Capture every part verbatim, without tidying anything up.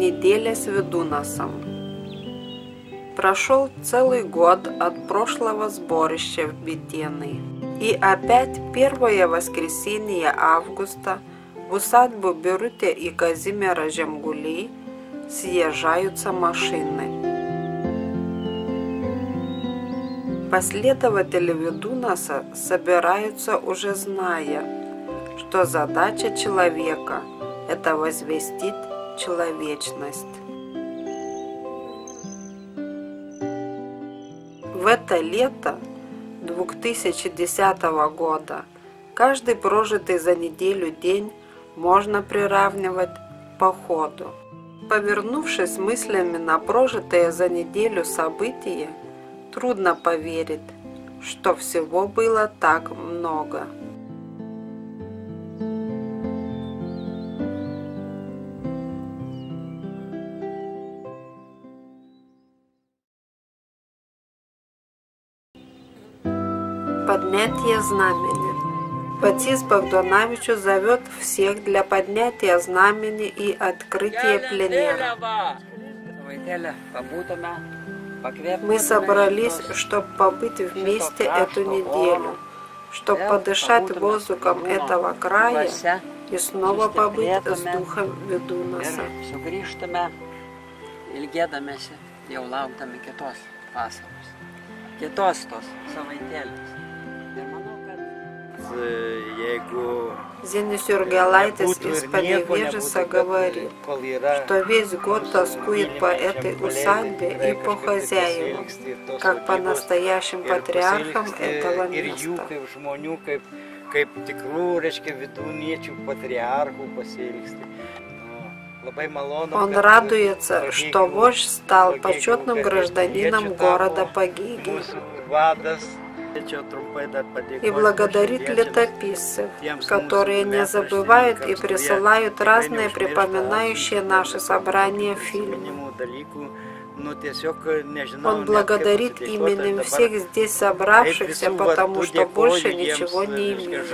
Неделя с Ведунасом. Прошел целый год от прошлого сборища в Бетены. И опять первое воскресенье августа в усадьбу Бирюты и Казимира Жемгулей съезжаются машины. Последователи Ведунаса собираются, уже зная, что задача человека – это возвестить человечность. В это лето две тысячи десятого года каждый прожитый за неделю день можно приравнивать к походу. Повернувшись мыслями на прожитые за неделю события, трудно поверить, что всего было так много. Поднятие знамени. Батис Богдановичу зовет всех для поднятия знамени и открытия пленера. Мы собрались, чтобы побыть вместе эту неделю, чтобы подышать воздухом этого края и снова побыть с духом Ведунаса. Зенис Юргелайтис из Подевежеса говорит, что весь год тоскует по этой усадьбе и по хозяевам, как по настоящим патриархам этого места. Он радуется, что вождь стал почетным гражданином города Пагиги и благодарит летописцев, которые не забывают и присылают разные припоминающие наши собрания фильмы. Он благодарит именем всех здесь собравшихся, потому что больше ничего не имеет.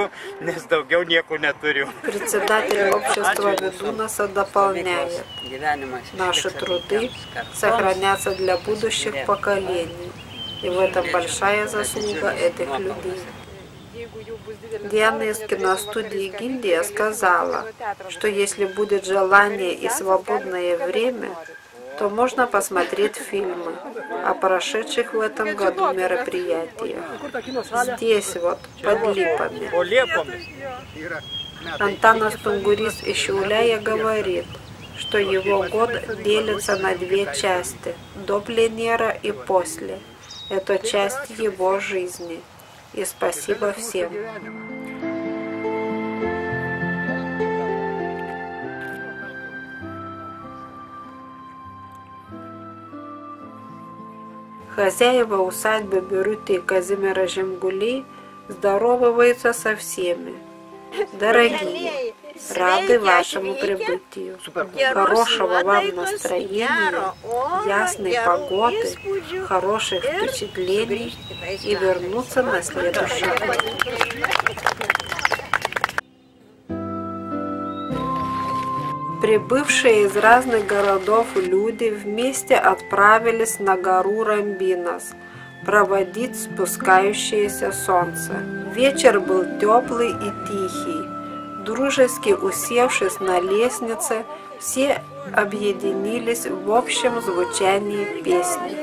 Председатель общества Ведунаса дополняет: наши труды сохранятся для будущих поколений. И в этом большая заслуга этих людей. Диана из киностудии «Гильдия» сказала, что если будет желание и свободное время, то можно посмотреть фильмы о прошедших в этом году мероприятиях. Здесь вот, под Липами. Антанас Тунгурис из Шауляя говорит, что его год делится на две части – до пленера и после. Это часть его жизни. И спасибо всем. Хозяева усадьбы Бирюты и Казимира Жемгулей здороваются со всеми. Дорогие, рады вашему прибытию. Хорошего вам настроения, ясной погоды, хороших впечатлений и вернуться на следующий год. Прибывшие из разных городов люди вместе отправились на гору Рамбинас проводить спускающееся солнце. Вечер был теплый и тихий. Дружески усевшись на лестнице, все объединились в общем звучании песни.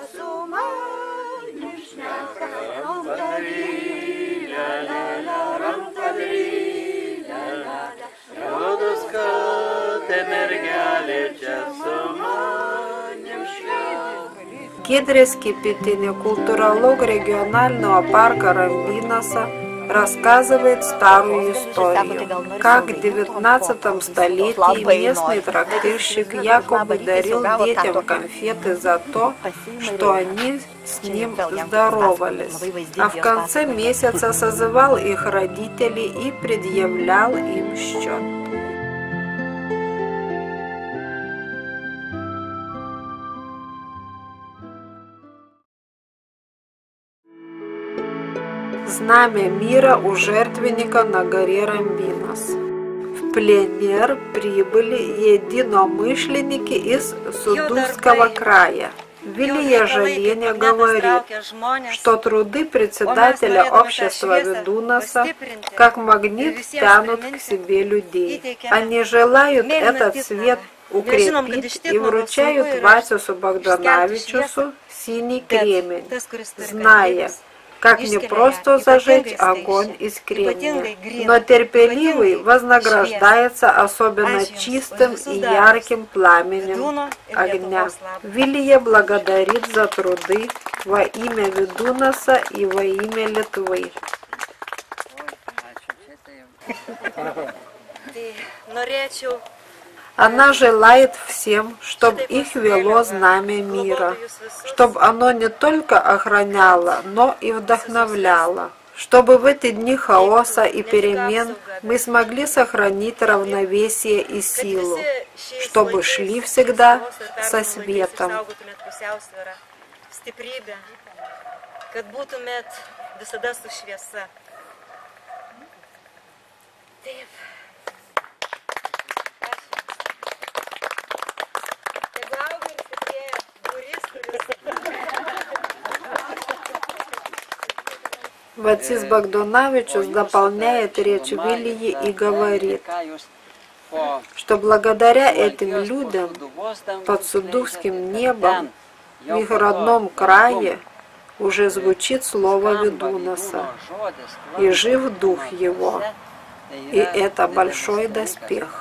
Гедрис Кипятине, культуролог регионального парка Рамбинаса, рассказывает старую историю, как в девятнадцатом столетии местный трактирщик якобы дарил детям конфеты за то, что они с ним здоровались, а в конце месяца созывал их родителей и предъявлял им счет. Знамя мира у жертвенника на горе Рамбинас. В пленер прибыли единомышленники из Судурского края. Велие жаление говорит, что труды председателя общества Ведунаса как магнит тянут к себе людей. Они желают этот свет укрепить и вручают Васюсу Богдановичусу синий кремень, зная, как не просто зажечь огонь из кремня, но терпеливый вознаграждается особенно чистым и ярким пламенем огня. Вилие благодарит за труды во имя Ведунаса и во имя Литвы. Она желает всем, чтобы их вело знамя мира, чтобы оно не только охраняло, но и вдохновляло, чтобы в эти дни хаоса и перемен мы смогли сохранить равновесие и силу, чтобы шли всегда со светом. Вацис Богдановичус дополняет речь Вилии и говорит, что благодаря этим людям под Судувским небом в их родном крае уже звучит слово Ведунаса, и жив дух его, и это большой доспех.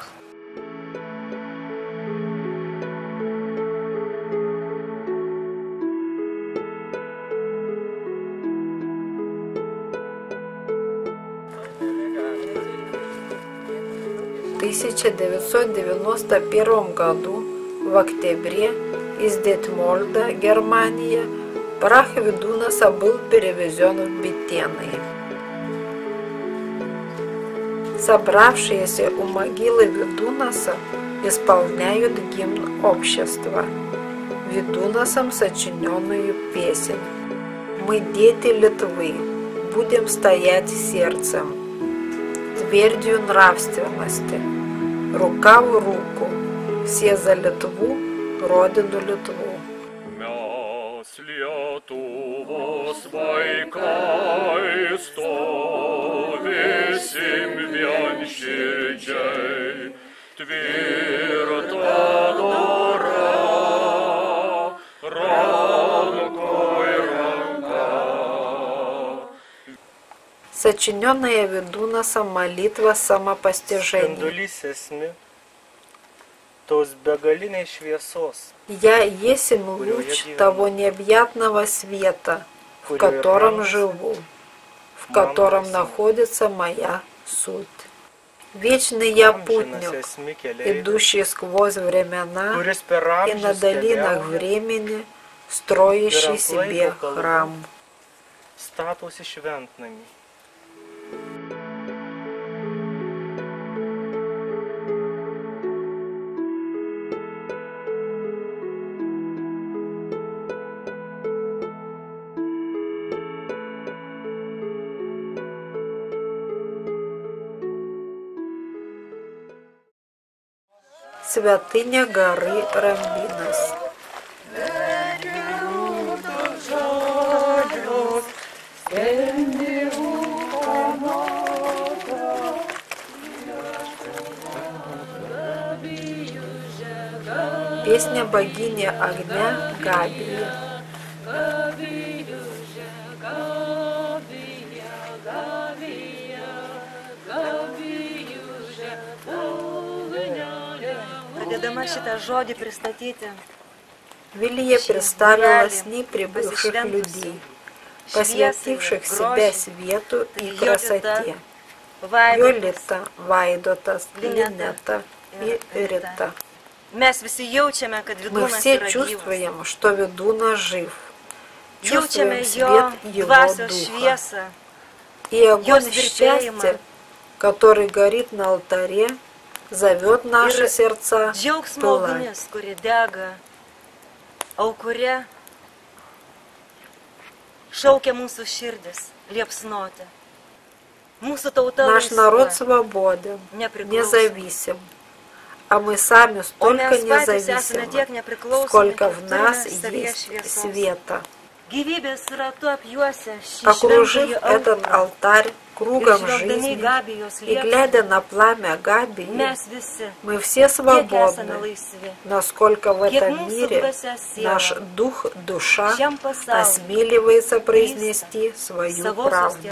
В тысяча девятьсот девяносто первом году, в октябре, из Детмольда, Германия, прах Ведунаса был перевезен в Бетены. Собравшиеся у могилы Ведунаса исполняют гимн общества, Ведунасом сочиненную песнь. Мы, дети Литвы, будем стоять сердцем, твердью нравственности, рука в руку, все за Литву, родину Литву. Мяс Литву свайкай, сто весім вянщичей, твірта дора, ранкой ранка. Сочиненная Ведунасом молитва самопостижения. Я есмь луч того необъятного света, в котором живу, в котором находится моя суть. Вечный я путник, идущий сквозь времена и на долинах времени, строящий себе храм. Святыня горы Рамбинас. Песня богини огня Габии. Вилия представила сни прибывших людей, посвятивших себя свету и красоте. Йолита, Вайдотас, Линета и Эрита. Мы все чувствуем, что Ведунас жив, чувствуем свет его духа. И огонь счастья, который горит на алтаре, зовет наши сердца пылать. Šaukia mūsų širdis liepsnoti. Наш народ свободен, независим. А мы сами столько независимы, сколько в нас есть света. Окружив этот алтарь кругом жизни и глядя на пламя Габии, мы все свободны, насколько в этом мире наш дух, душа осмеливается произнести свою правду.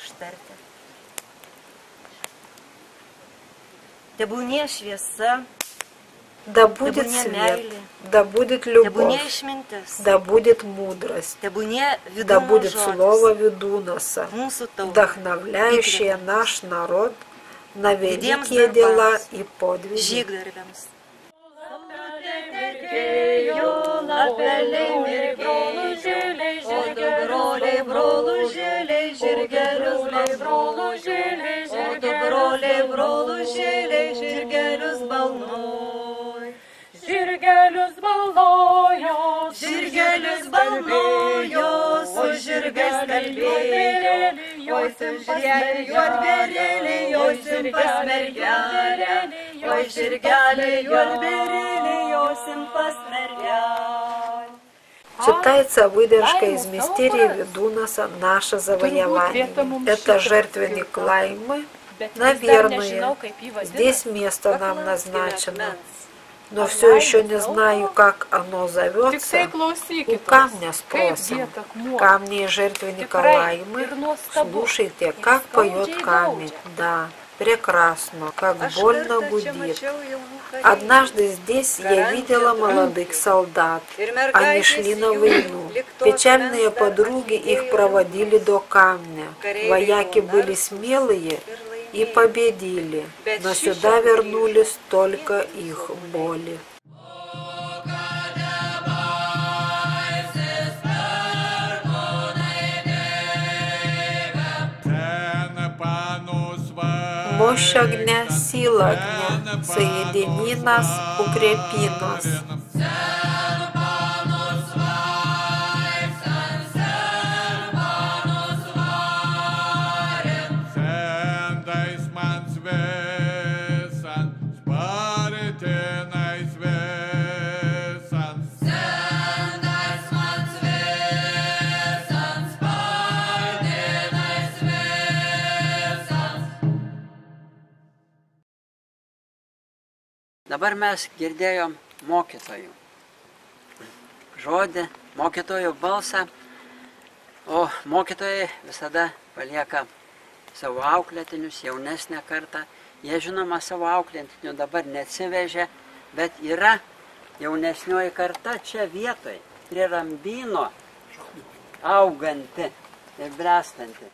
Да будет свет, да будет любовь, да будет мудрость, да будет слово Ведунаса, вдохновляющее наш народ на великие дела и подвиги. Žirgelius balnojo, žirgelius balnojo, su žirgais kalbėjo, oi simpas juodberėlį, oi simpas mergelė, oi žirgelė juodberėlį, oi simpas mergelė. Читается выдержка из мистерии Ведунаса «Наше завоевание». Это жертвенник Лаймы. Наверное, здесь место нам назначено. Но все еще не знаю, как оно зовется. У камня спросим. Камни и жертвенника Лаймы. Слушайте, как поет камень. Да, прекрасно, как больно гудит. Однажды здесь я видела молодых солдат. Они шли на войну. Печальные подруги их проводили до камня. Вояки были смелые и победили, но сюда вернулись только их боли. Мощь огня, сила огня, соедини нас, укрепи нас. Dabar mes girdėjom mokytojų žodį, mokytojų balsą, o mokytojai visada palieka savo auklėtinius, jaunesnę kartą. Jie žinoma savo auklėtinių dabar neatsivežė, bet yra jaunesnioji karta čia vietoj, prie Rambyno auganti ir brestanti.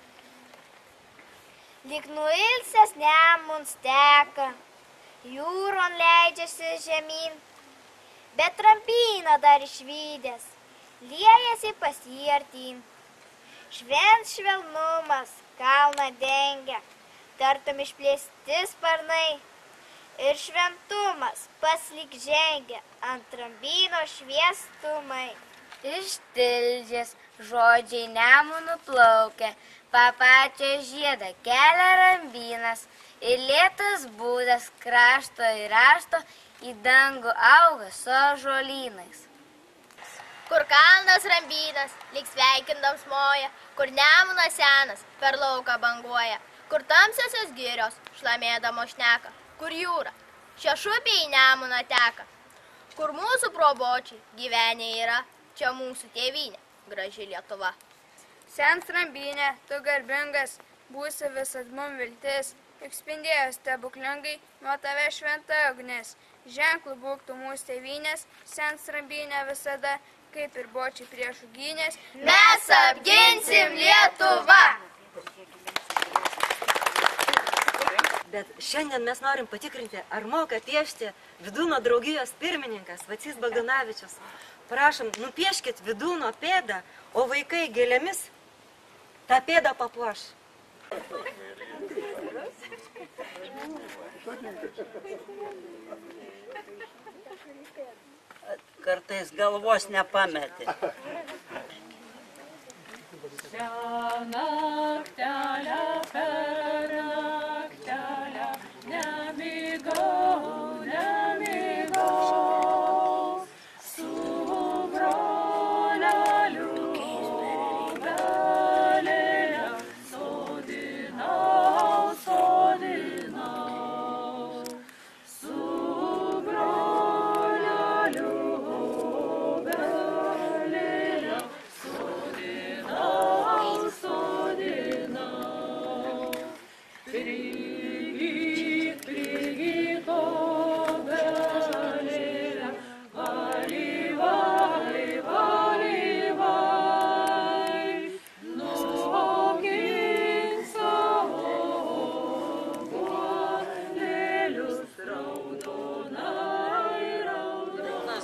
Lyg nuilsęs Nemuns teka, jūron leidžiasi žemyn, bet Rambyną dar išvydęs, liejasi pas jį artyn. Švent švelnumas kalną dengia, tartum išplėsti sparnai, ir šventumas paslyg žengia ant Rambyno šviestumai. Ištildžias žodžiai Nemunu plaukia, papačio žiedą kelia Rambynas, ir lėtas būdas krašto ir rašto į dangų auga su ąžuolynais. Kur kalnas Rambynas, lyg sveikindams moja, kur Nemunas senas per lauką banguoja, kur tamsiosios girios šlamėdamos šneka, kur jūra šešupė į Nemuną teka, kur mūsų probočiai gyvenę yra, čia mūsų tėvynė, graži Lietuva. Sens Rambynė, tu garbingas, būsi visad mum viltis, juk spindėjo stebuklingai nuo tave šventa ugnis. Ženklų būk tu mūsų tėvynės, Sens Rambynė visada, kaip ir bočiai priešų gynės. Mes apginsim Lietuvą! Bet šiandien mes norim patikrinti, ar moka piešti Vidūno draugijos pirmininkas Vacys Bagdonavičius. Prašom, nupieškit Vidūno pėdą, o vaikai gėlėmis tą pėdą papuoš. Kartais galvos nepameti. Šią naktelę per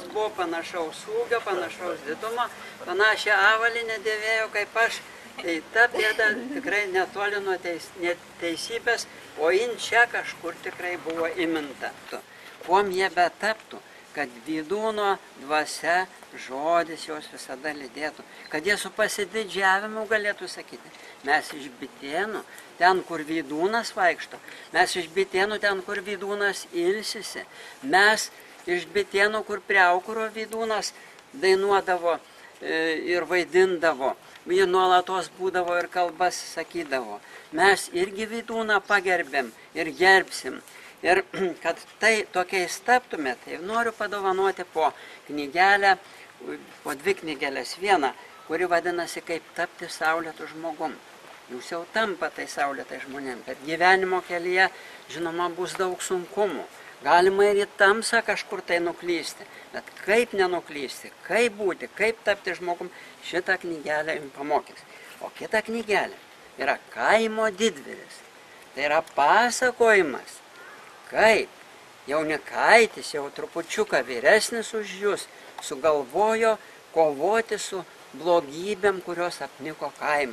buvo panašaus ūgio, panašaus didumo, panašią avalynę dėvėjo kaip aš. Tai ta pėda tikrai netoli nuo teis, teisybės, o in čia kažkur tikrai buvo įminta. Kuom jie betaptų, kad Vydūno dvasia, žodis jos visada lydėtų, kad jie su pasididžiavimu galėtų sakyti, mes iš Bitėnų, ten, kur Vydūnas vaikšto, mes iš Bitėnų, ten, kur Vydūnas ilsisi, mes iš Bitėnų, kur prie Aukuro Vydūnas dainuodavo ir vaidindavo, jie nuolatos būdavo ir kalbas sakydavo. Mes irgi Vydūną pagerbėm ir gerbsim. Ir kad tai tokiais taptumėt, tai noriu padovanoti po knygelę, po dvi knygelės vieną, kuri vadinasi kaip tapti saulėtų žmogum. Jūs jau tampa tai saulėtai žmonėm, kad gyvenimo kelyje, žinoma, bus daug sunkumų. Galima ir į tamsą kažkur tai nuklysti, bet kaip nenuklysti, kaip būti, kaip tapti žmogum, šitą knygelę jums pamokys. O kita knygelė yra Kaimo didvyris. Tai yra pasakojimas, kaip jaunikaitis, jau trupučiuką vyresnis už jūs, sugalvojo kovoti su blogybėm, kurios apniko kaimą.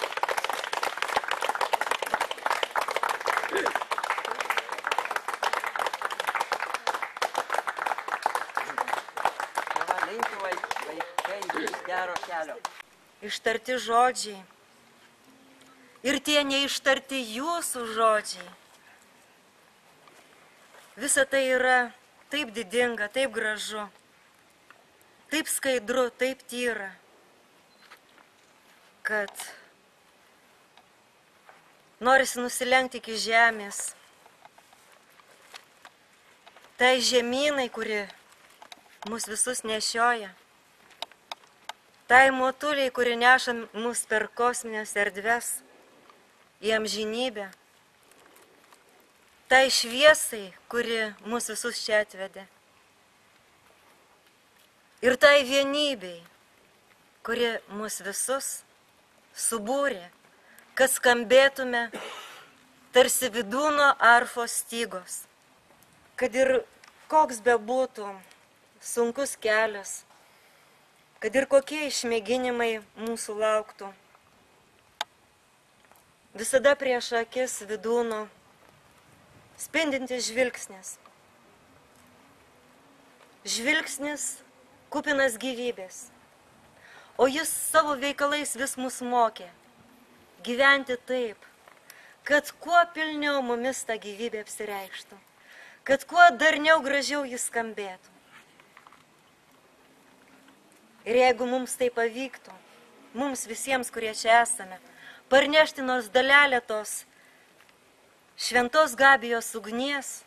Ištarti žodžiai ir tie neištarti jūsų žodžiai. Visa tai yra taip didinga, taip gražu, taip skaidru, taip tyra, kad norisi nusilenkti iki žemės. Tai žemynai, kuri mus visus nešioja. Tai motuliai, kuri neša mus per kosminės erdves į amžinybę. Tai šviesai, kuri mus visus čia atvedė. Ir tai vienybei, kuri mus visus subūrė, kad skambėtume tarsi Vydūno arfos stygos. Kad ir koks bebūtų sunkus kelias, kad ir kokie išmėginimai mūsų lauktų, visada prieš akis Vydūno spindintis žvilgsnis. Žvilgsnis kupinas gyvybės, o jis savo veikalais vis mus mokė gyventi taip, kad kuo pilniau mumis ta gyvybė apsireikštų, kad kuo darniau gražiau jis skambėtų. Ir jeigu mums tai pavyktų, mums visiems, kurie čia esame, parnešti nors dalelę tos šventos Gabijos ugnies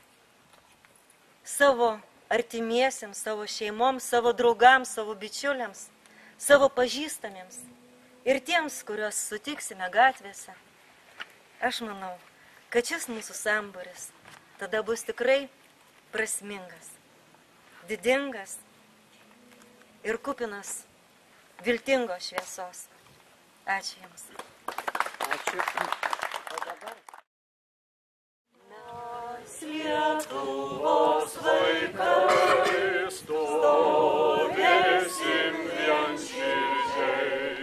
savo artimiesiems, savo šeimoms, savo draugams, savo bičiuliams, savo pažįstamiems ir tiems, kuriuos sutiksime gatvėse, aš manau, kad šis mūsų sambūris tada bus tikrai prasmingas, didingas ir kupinas viltingos šviesos. Ačiū Jums. Ačiū. O dabar. Mes Lietuvos vaikai stovėsim vienširdžiai.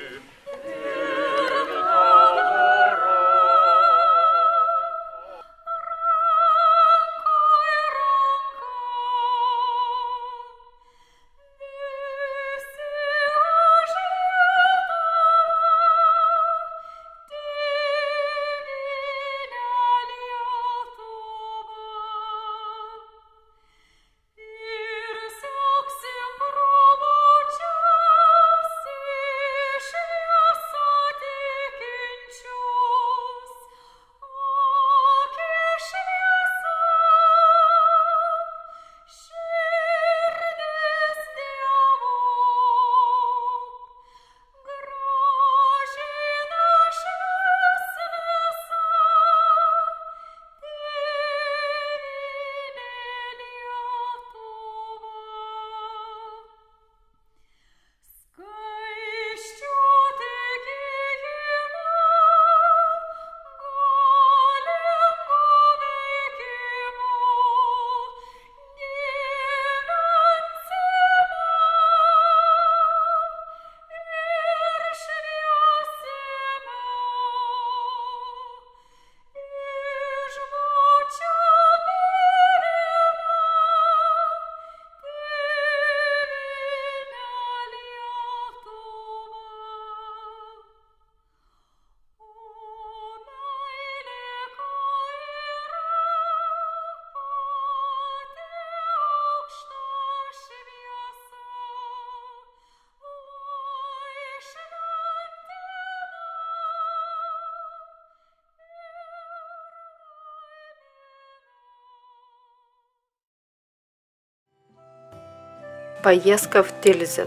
Поездка в Тильзит.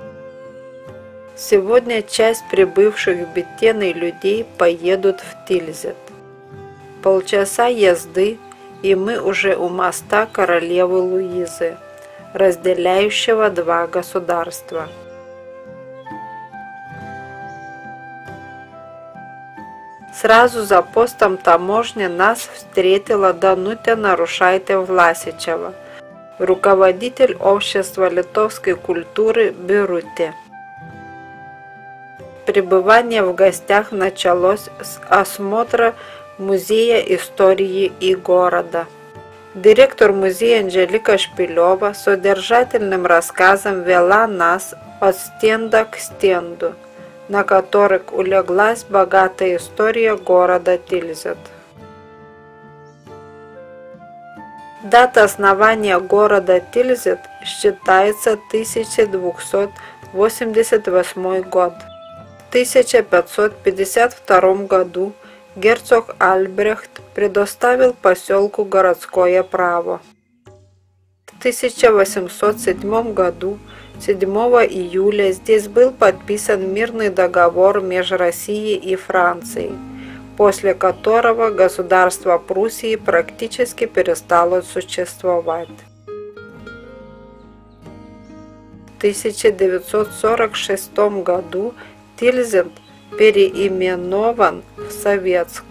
Сегодня часть прибывших в Беттены людей поедут в Тильзит. Полчаса езды, и мы уже у моста королевы Луизы, разделяющего два государства. Сразу за постом таможни нас встретила Данутя Нарушайте-Власичева, руководитель общества литовской культуры Бирутė. Пребывание в гостях началось с осмотра Музея истории и города. Директор музея Анжелика Шпилева с содержательным рассказом вела нас от стенда к стенду, на которых улеглась богатая история города Тильзит. Дата основания города Тильзит считается тысяча двести восемьдесят восьмой год. В тысяча пятьсот пятьдесят втором году герцог Альбрехт предоставил поселку городское право. В тысяча восемьсот седьмом году, седьмого июля, здесь был подписан мирный договор между Россией и Францией, после которого государство Пруссии практически перестало существовать. В тысяча девятьсот сорок шестом году Тильзит переименован в Советск.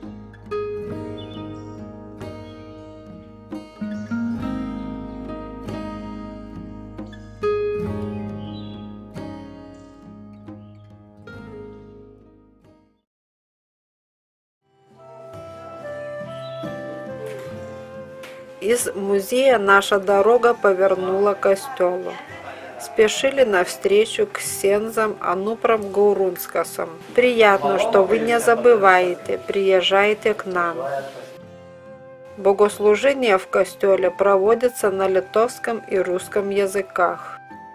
Из музея наша дорога повернула к костелу. Спешили навстречу к ксензам Анупром Гаурунскасам. Приятно, что вы не забываете, приезжайте к нам. Богослужение в костеле проводится на литовском и русском языках.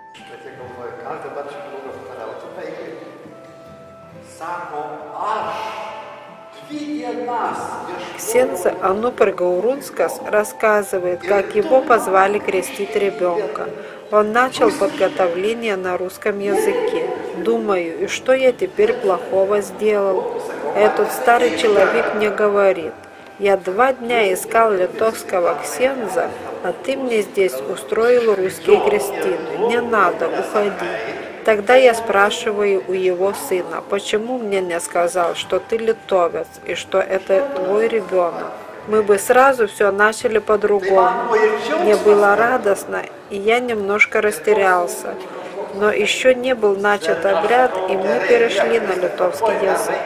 Ксенз Анупр Гаурунскас рассказывает, как его позвали крестить ребенка. Он начал подготовление на русском языке. Думаю, и что я теперь плохого сделал? Этот старый человек мне говорит: я два дня искал литовского ксенза, а ты мне здесь устроил русские крестины. Не надо, уходи. Тогда я спрашиваю у его сына, почему мне не сказал, что ты литовец и что это твой ребенок? Мы бы сразу все начали по-другому. Мне было радостно, и я немножко растерялся. Но еще не был начат обряд, и мы перешли на литовский язык.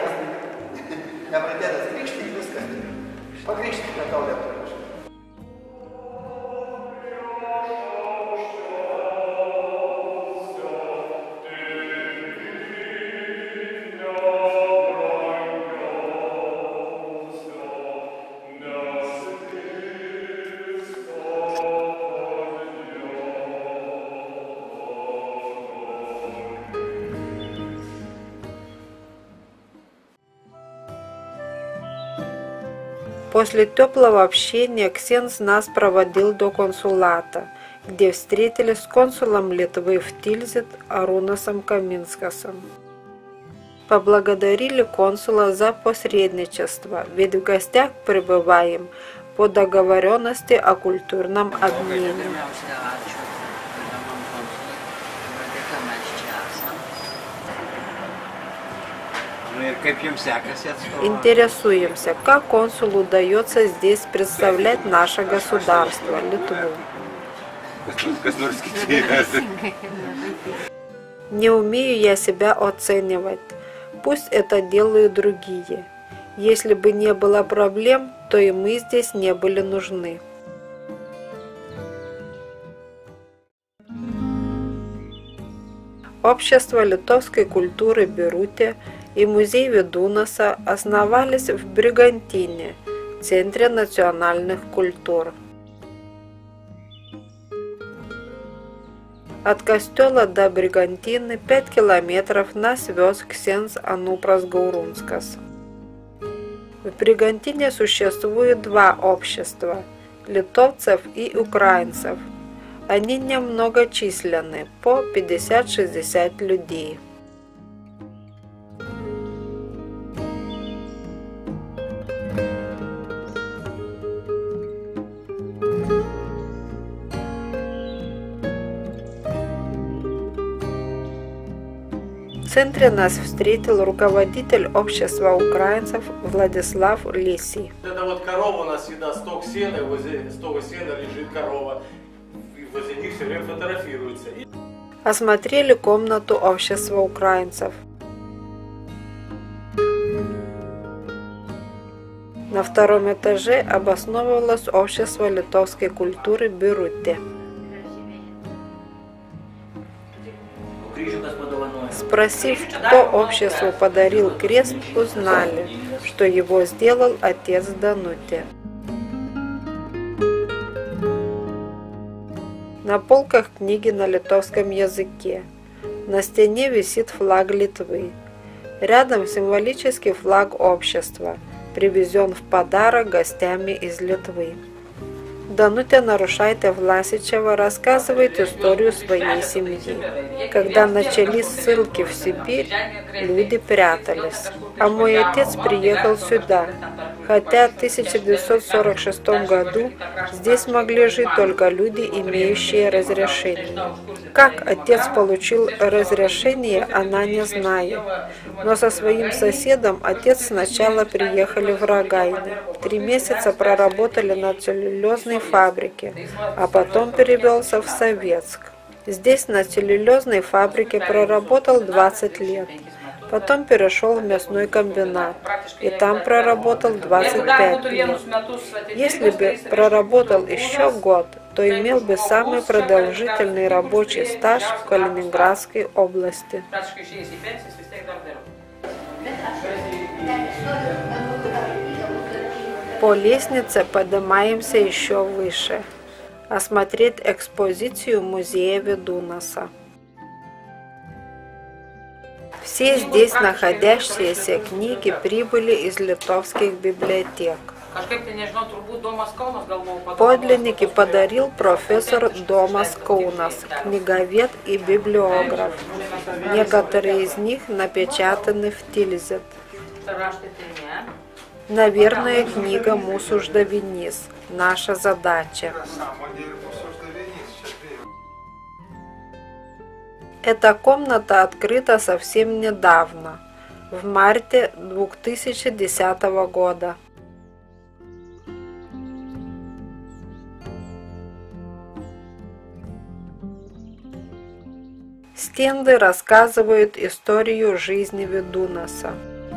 После теплого общения ксенз нас проводил до консулата, где встретились с консулом Литвы в Тильзит Арунасом Каминскасом. Поблагодарили консула за посредничество, ведь в гостях пребываем по договоренности о культурном обмене. Интересуемся, как консулу удается здесь представлять наше государство, Литву. Не умею я себя оценивать. Пусть это делают другие. Если бы не было проблем, то и мы здесь не были нужны. Общество литовской культуры Бирутė и музей Видунаса основались в Бригантине, центре национальных культур. От костела до Бригантины пять километров нас вез ксенз Анупрас Гаурунскас. В Бригантине существует два общества – литовцев и украинцев. Они немногочисленны, по пятьдесят-шестьдесят людей. В центре нас встретил руководитель общества украинцев Владислав Лисий. Это вот корова у нас всегда, сток сена, и возле стока сена лежит корова, и возле них все время фотографируются. Осмотрели комнату общества украинцев. На втором этаже обосновывалось общество литовской культуры Бирутė. Спросив, кто обществу подарил крест, узнали, что его сделал отец Данутė. На полках книги на литовском языке. На стене висит флаг Литвы. Рядом символический флаг общества, привезен в подарок гостями из Литвы. Данутė Нарушаitė-Власичева рассказывает историю своей семьи. Когда начались ссылки в Сибирь, люди прятались, а мой отец приехал сюда, хотя в тысяча девятьсот сорок шестом году здесь могли жить только люди, имеющие разрешение. Как отец получил разрешение, она не знает, но со своим соседом отец сначала приехали в Рогайны. Три месяца проработали на целлюлезной фабрике, а потом перевелся в Советск. Здесь на целлюлезной фабрике проработал двадцать лет. Потом перешел в мясной комбинат, и там проработал двадцать пять лет. Если бы проработал еще год, то имел бы самый продолжительный рабочий стаж в Калининградской области. По лестнице поднимаемся еще выше, осмотреть экспозицию музея Видунаса. Все здесь находящиеся книги прибыли из литовских библиотек. Подлинники подарил профессор Домас Каунас, книговед и библиограф. Некоторые из них напечатаны в Тильзит. Наверное, книга «Mūsų uždavinys» – «Наша задача». Эта комната открыта совсем недавно, в марте две тысячи десятого года. Стенды рассказывают историю жизни Видунаса.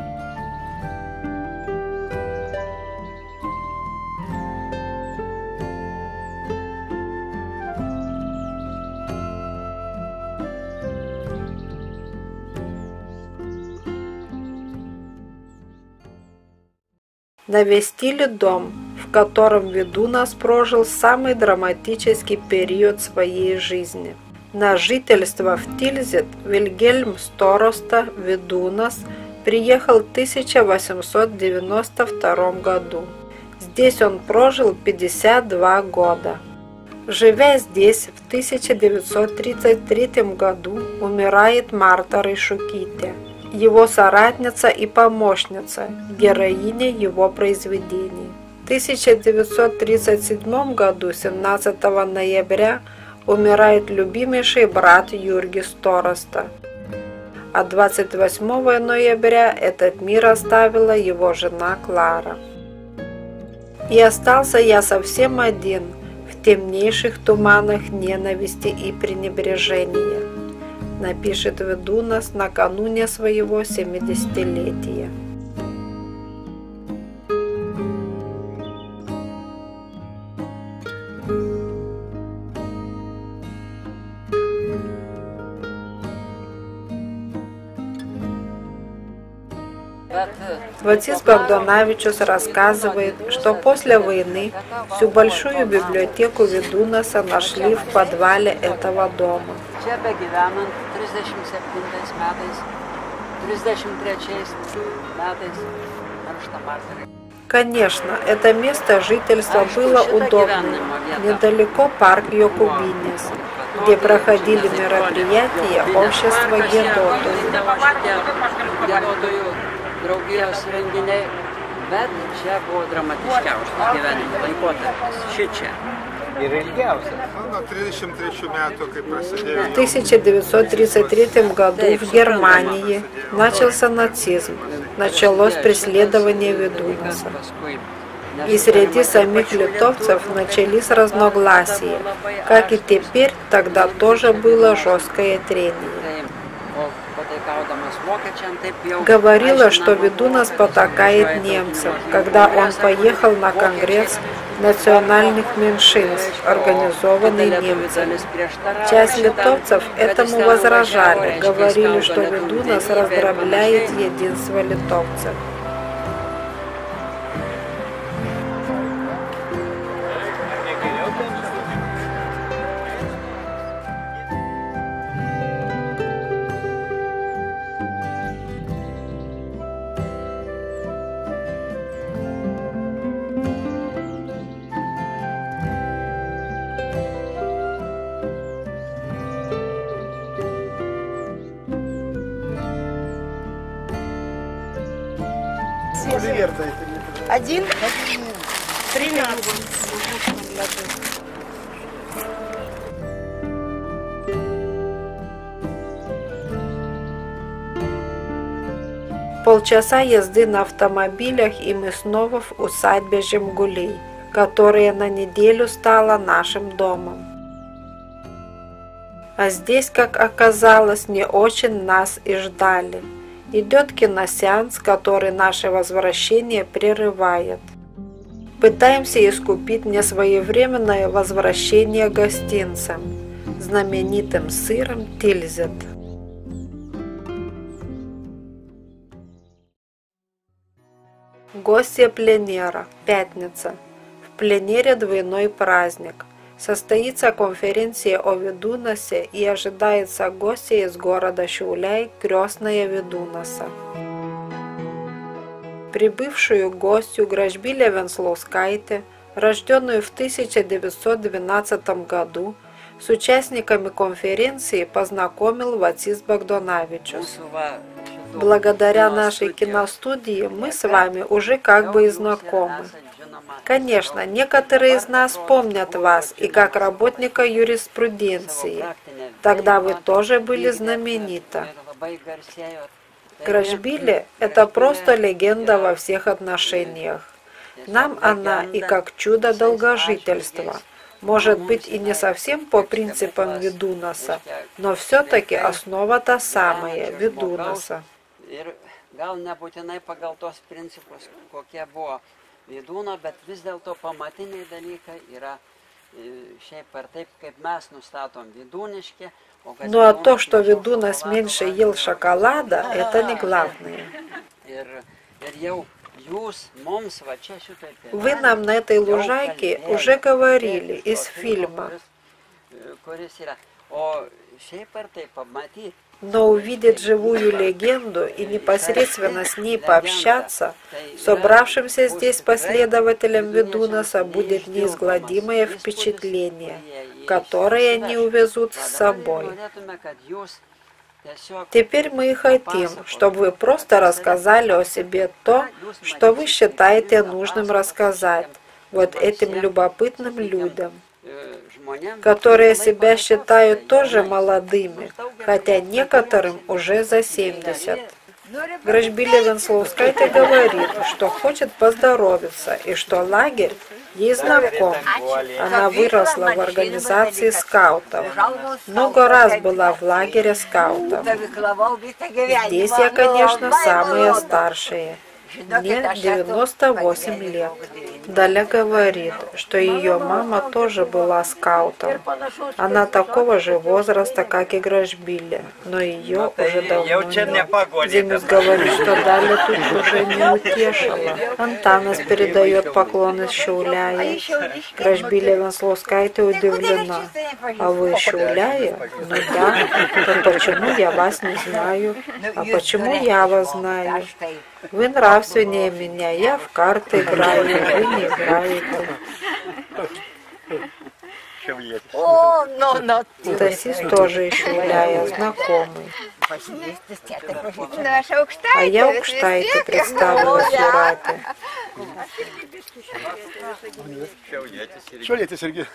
Навестили дом, в котором Видунас прожил самый драматический период своей жизни. На жительство в Тильзит Вильгельм Староста Видунас приехал в тысяча восемьсот девяносто втором году. Здесь он прожил пятьдесят два года. Живя здесь, в тысяча девятьсот тридцать третьем году умирает Марта Райшукитė, его соратница и помощница, героиня его произведений. В тысяча девятьсот тридцать седьмом году, семнадцатого ноября, умирает любимейший брат Юрги Староста, а двадцать восьмого ноября этот мир оставила его жена Клара. И остался я совсем один в темнейших туманах ненависти и пренебрежения, напишет Видунас накануне своего семидесятилетия. Вацис Богдановичус рассказывает, что после войны всю большую библиотеку Видунаса нашли в подвале этого дома. Конечно, это место жительства было удобным. Недалеко парк Jokubinės, где проходили мероприятия общества Giedotojų. Bet čia buvo dramatiškiausias gyvenimo laikotarpis. Šičia. Ir ilgiausias. Nuo trisdešimt trečių metų, kai prasidėjo. В тысяча девятьсот тридцать третьем году в Германии начался нацизм, началось преследование Vidūnas. И среди самих литовцев начались разногласия, как и теперь, тогда тоже было жесткое трение. Говорила, что Vidūnas потакает немцам, когда он поехал на конгресс национальных меньшинств, организованный немцами. Часть литовцев этому возражали, говорили, что Vidūnas раздробляет единство литовцев. Один? Три минуты. Полчаса езды на автомобилях, и мы снова в усадьбе Žemguliai, которая на неделю стала нашим домом. А здесь, как оказалось, не очень нас и ждали. Идет киносеанс, который наше возвращение прерывает. Пытаемся искупить несвоевременное возвращение гостинцам, знаменитым сыром Тильзет. Гостья пленера. Пятница. В пленере двойной праздник. Состоится конференция о Vidūnase и ожидается гостья из города Šiauliai, крестная Vidūnasa. Прибывшую гостью Gražbylę Venclauskaitę, рожденную в тысяча девятьсот двенадцатом году, с участниками конференции познакомил Vacys Bagdonavičius. Благодаря нашей киностудии мы с вами уже как бы и знакомы. Конечно, некоторые из нас помнят вас и как работника юриспруденции. Тогда вы тоже были знамениты. Gražbylė – это просто легенда во всех отношениях. Нам она и как чудо долгожительства. Может быть, и не совсем по принципам Vidūnasa, но все-таки основа та самая – Vidūnasa. Vidūno, bet vis dėlto pamatiniai dalykai yra šiaip ar taip, kaip mes nustatom vidūniški. Ну а то, что Vidūnas меньше ел шоколада, это не главное. Вы нам на этой лужайке уже говорили из фильма. Но увидеть живую легенду и непосредственно с ней пообщаться, собравшимся здесь последователям Vidūnasa будет неизгладимое впечатление, которое они увезут с собой. Теперь мы и хотим, чтобы вы просто рассказали о себе то, что вы считаете нужным рассказать вот этим любопытным людям, которые себя считают тоже молодыми, хотя некоторым уже за семьдесят. Gražbylė Venclauskaitė говорит, что хочет поздоровиться и что лагерь ей знаком. Она выросла в организации скаутов. Много раз была в лагере скаутов. Здесь я, конечно, самая старшая. Мне девяносто восемь лет. Даля говорит, что ее мама тоже была скаутом. Она такого же возраста, как и Gražbylė, но ее уже давно нет. Зимус говорит, что Даля тут уже не утешила. Антанас передает поклоны с Šiauliai. Gražbylė Venclauskaitė удивлена. А вы Šiauliai? Ну да. Но почему я вас не знаю? А почему я вас знаю? Вы нравственнее меня, я в карты играю, вы не играете. О, но, но. Стасис тоже еще Ляя, знакомый. А я Укштайте представилась Юрате. Что это, Сергей?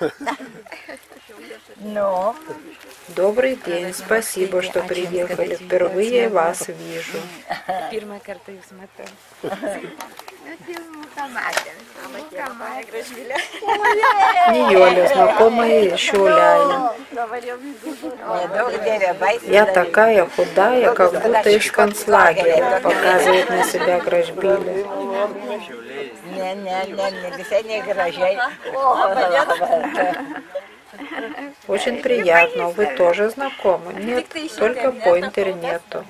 Ну. Добрый день, спасибо, что приехали. Впервые вас вижу. Первая карта их смотрю. Не Йоля, знакомая еще Ляя. Я такая худая, как будто из концлагеря, показывает на себя Гражбиля. Не, не, не, не, не, не грожай. Очень приятно, вы тоже знакомы? Нет, только по интернету.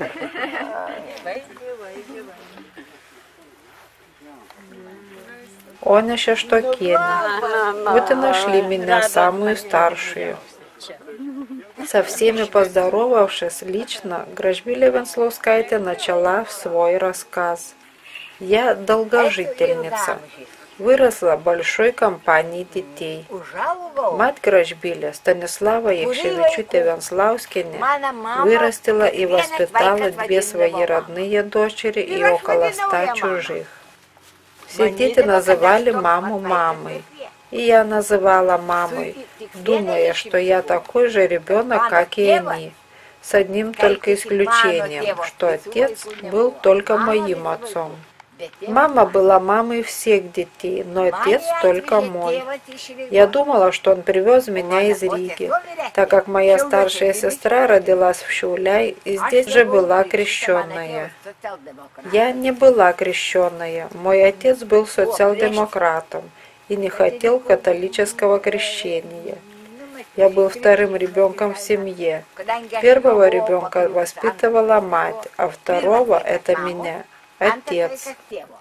Он еще что Кена. Вот и нашли меня, самую старшую. Со всеми поздоровавшись лично, Гражбиля Венслоускайте начала свой рассказ. Я долгожительница. Выросла в большой компании детей. Мать Гражбиля, Станислава Якшевичуте Венслаускене, вырастила и воспитала две свои родные дочери и около ста чужих. Все дети называли маму мамой, и я называла мамой, думая, что я такой же ребенок, как и они, с одним только исключением, что отец был только моим отцом. Мама была мамой всех детей, но отец только мой. Я думала, что он привез меня из Риги, так как моя старшая сестра родилась в Šiauliai и здесь же была крещенная. Я не была крещенная, мой отец был социал-демократом и не хотел католического крещения. Я был вторым ребенком в семье. Первого ребенка воспитывала мать, а второго — это меня. Отец.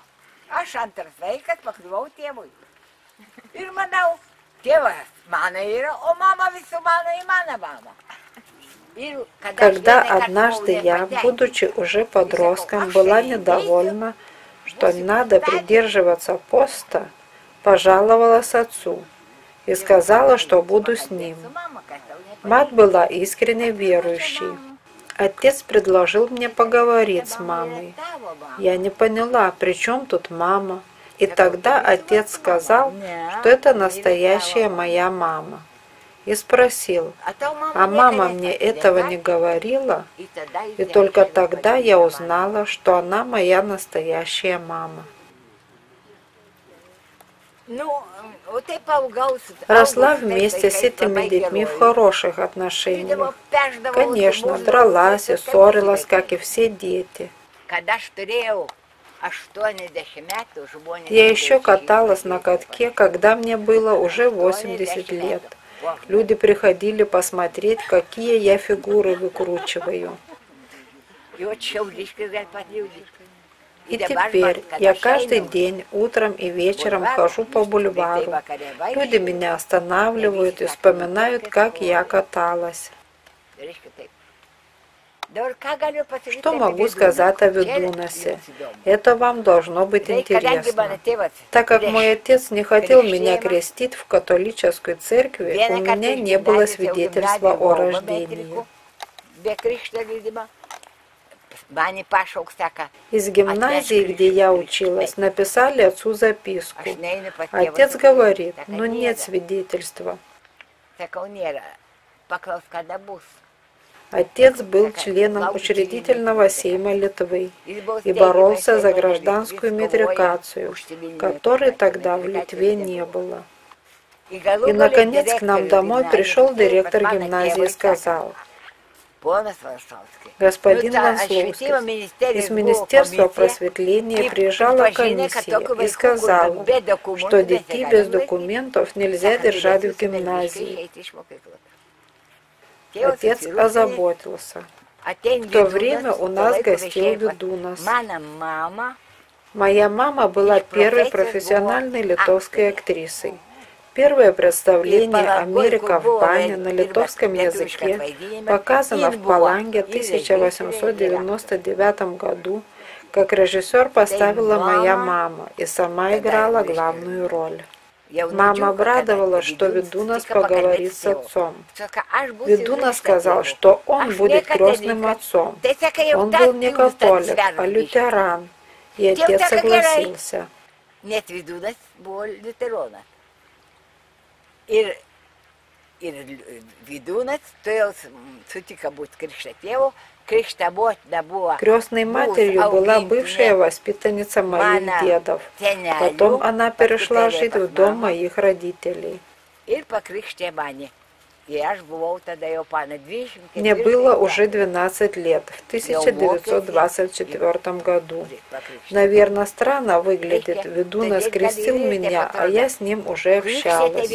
Когда однажды я, будучи уже подростком, была недовольна, что надо придерживаться поста, пожаловалась отцу и сказала, что буду с ним. Мать была искренне верующей. Отец предложил мне поговорить с мамой. Я не поняла, при чем тут мама. И тогда отец сказал, что это настоящая моя мама. И спросил, а мама мне этого не говорила? И только тогда я узнала, что она моя настоящая мама. Росла вместе с этими детьми в хороших отношениях. Конечно, дралась и ссорилась, как и все дети. Я еще каталась на катке, когда мне было уже восемьдесят лет. Люди приходили посмотреть, какие я фигуры выкручиваю. И теперь я каждый день, утром и вечером хожу по бульвару. Люди меня останавливают и вспоминают, как я каталась. Что могу сказать о Ведунасе? Это вам должно быть интересно. Так как мой отец не хотел меня крестить в католической церкви, у меня не было свидетельства о рождении. Из гимназии, где я училась, написали отцу записку. Отец говорит, но нет свидетельства. Отец был членом учредительного сейма Литвы и боролся за гражданскую метрикацию, которой тогда в Литве не было. И, наконец, к нам домой пришел директор гимназии и сказал, господин Венслоускис, из Министерства просветления приезжала комиссия и сказала, что детей без документов нельзя держать в гимназии. Отец озаботился. В то время у нас гостил Ведунас. Моя мама была первой профессиональной литовской актрисой. Первое представление «Америка в бане» на литовском языке показано в Паланге в тысяча восемьсот девяносто девятом году, Как режиссер поставила моя мама и сама играла главную роль. Мама обрадовала, что Ведунас поговорит с отцом. Ведунас сказал, что он будет крестным отцом. Он был не католик, а лютеран. И отец согласился. Нет, Ведунас был лютеранът. И Ведунас, то есть сутика будет крещатево, крестной матерью была бывшая воспитанница моих дедов. Потом она перешла жить в дом моих родителей. Мне было уже двенадцать лет, в тысяча девятьсот двадцать четвёртом году. Наверное, странно выглядит. Ведунас крестил меня, а я с ним уже общалась.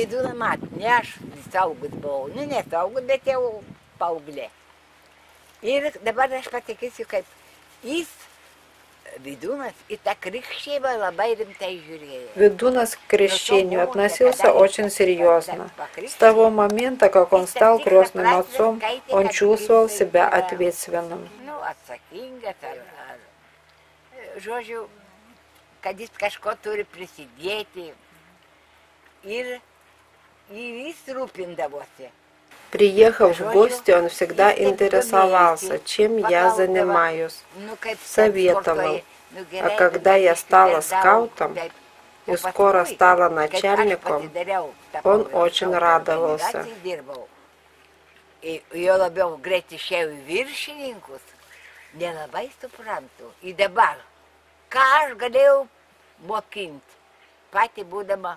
Ir dabar aš pasakysiu, kaip jis, Ведунас, и так крещево labai rimtai žiūrėjo. Ведунас к крещению относился очень серьезно. С того момента, как он стал крестным отцом, он чувствовал себя ответственным. Ну, atsakingas ar, ar, žodžiu, kad jis kažko turi prisidėti. Ir, ir jis rūpindavosi. Приехав в гости, он всегда интересовался, чем я занимаюсь, советовал. А когда я стала скаутом и скоро стала начальником, он очень радовался. И jo labiau greit išėjau į viršininkus, nelabai suprantu. И dabar, ką aš galėjau mokinti, pati būdama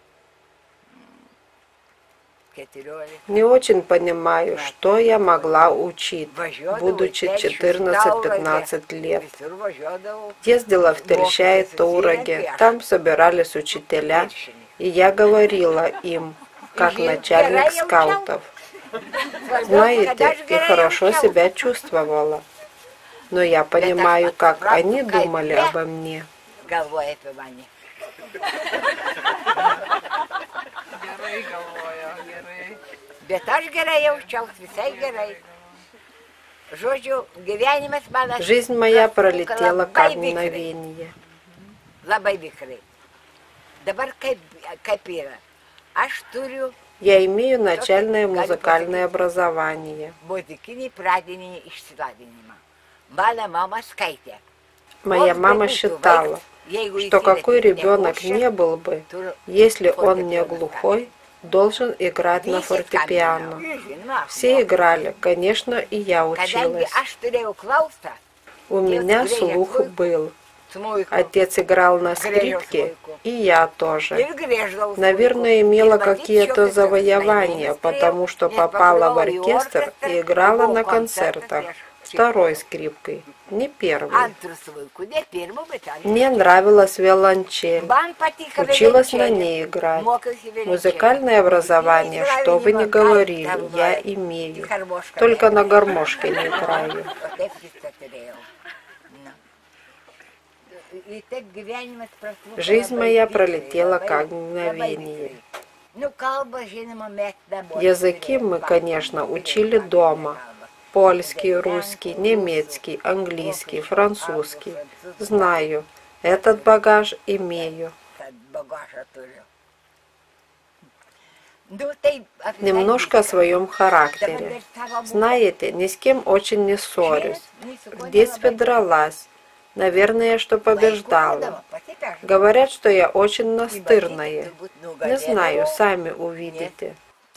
Не очень понимаю, что я могла учить, будучи четырнадцать-пятнадцать лет. Ездила в Тельща и Таураге, там собирались учителя, и я говорила им, как начальник скаутов. Знаете, и хорошо себя чувствовала. Но я понимаю, как они думали обо мне. Bet aš gerai jaučiausi, visai gerai. Žodžiu, gyvenimas mano... Жизнь моя пролетела как мгновение. Labai vikrai. Dabar kaip, kaip yra. Aš turiu... Я имею начальное музыкальное образование. Музыкинį pradinį išsilavinimą. Mano mama skaitė. Моя мама считала, что какой ребенок не был бы, если он не глухой, должен играть на фортепиано. Все играли, конечно, и я училась. У меня слух был. Отец играл на скрипке, и я тоже. Наверное, имела какие-то завоевания, потому что попала в оркестр и играла на концертах. Второй скрипкой, не первой. Мне нравилась виолончель. Училась на ней играть. Музыкальное образование, что вы ни говорили, я имею. Только на гармошке не играю. Жизнь моя пролетела как мгновение. Языки мы, конечно, учили дома. Польский, русский, немецкий, английский, французский. Знаю, этот багаж имею. Немножко о своем характере. Знаете, ни с кем очень не ссорюсь. В детстве дралась. Наверное, что побеждала. Говорят, что я очень настырная. Не знаю, сами увидите.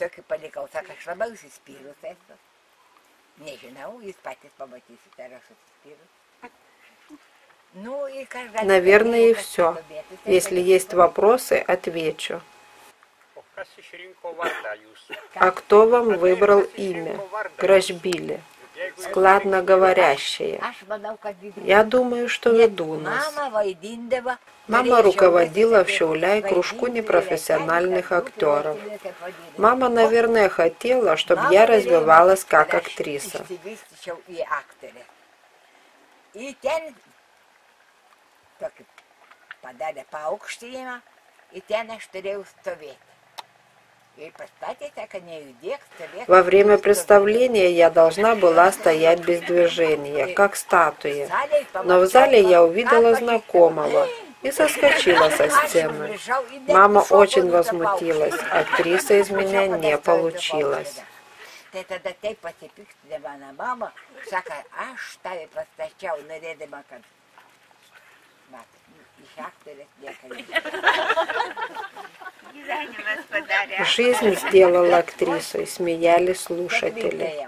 Наверное, и все. Если есть вопросы, отвечу. А кто вам выбрал имя? Гражбили. Складно говорящее. Я думаю, что Ведунас. Мама руководила в Šiauliai кружку непрофессиональных актеров. Мама, наверное, хотела, чтобы я развивалась как актриса. Во время представления я должна была стоять без движения, как статуя. Но в зале я увидела знакомого и соскочила со сцены. Мама очень возмутилась. Актриса из меня не получилась. Жизнь сделала актрисой, смеялись слушатели.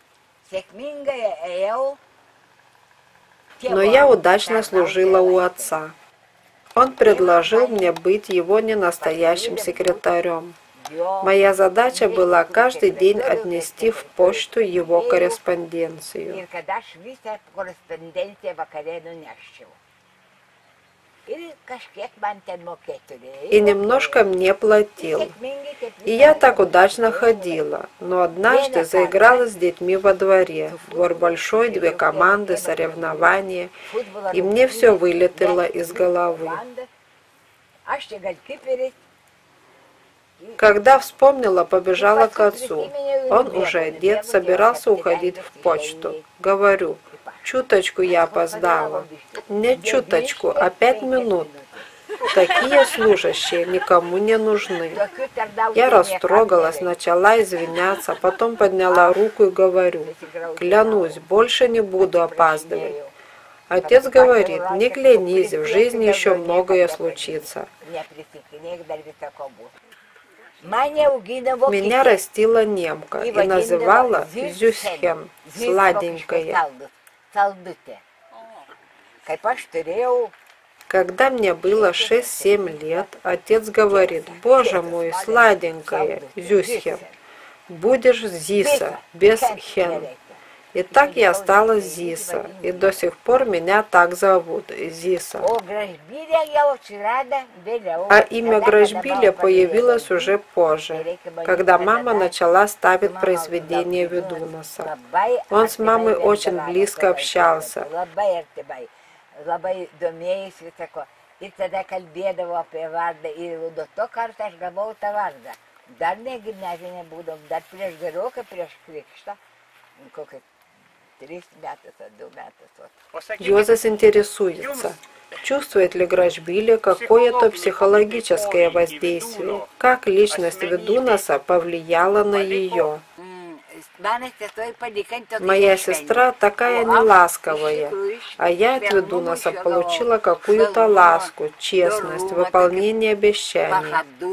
Но я удачно служила у отца. Он предложил мне быть его ненастоящим секретарем. Моя задача была каждый день отнести в почту его корреспонденцию. И немножко мне платил. И я так удачно ходила, но однажды заиграла с детьми во дворе. Двор большой, две команды, соревнования, и мне все вылетело из головы. Когда вспомнила, побежала к отцу. Он уже одет, собирался уходить в почту. Говорю: чуточку я опоздала. Не чуточку, а пять минут. Такие служащие никому не нужны. Я растрогалась, начала извиняться, потом подняла руку и говорю: клянусь, больше не буду опаздывать. Отец говорит: не клянись, в жизни еще многое случится. Меня растила немка и называла Зюсхен, сладенькая. Когда мне было шесть-семь лет, отец говорит: боже мой, сладенькая, Зюсхен, будешь Зиса, без Хен. И так я стала Зиса, и до сих пор меня так зовут, Зиса. А имя Гражбиля появилось уже позже, когда мама начала ставить произведения Видунаса. Он с мамой очень близко общался. И тогда kalbėdavo apie vardą ir nuo to karto aš gavau tą vardą. Dar ne gimnazinė būdom, dar prieš gerokai prieš krikštą, kokią tris metus ar du metus. Йозеф интересуется, чувствует ли Гражбиля какое-то психологическое воздействие, как личность Видунаса повлияла на ее. Моя сестра такая неласковая, а я от Видунаса получила какую-то ласку, честность, выполнение обещаний.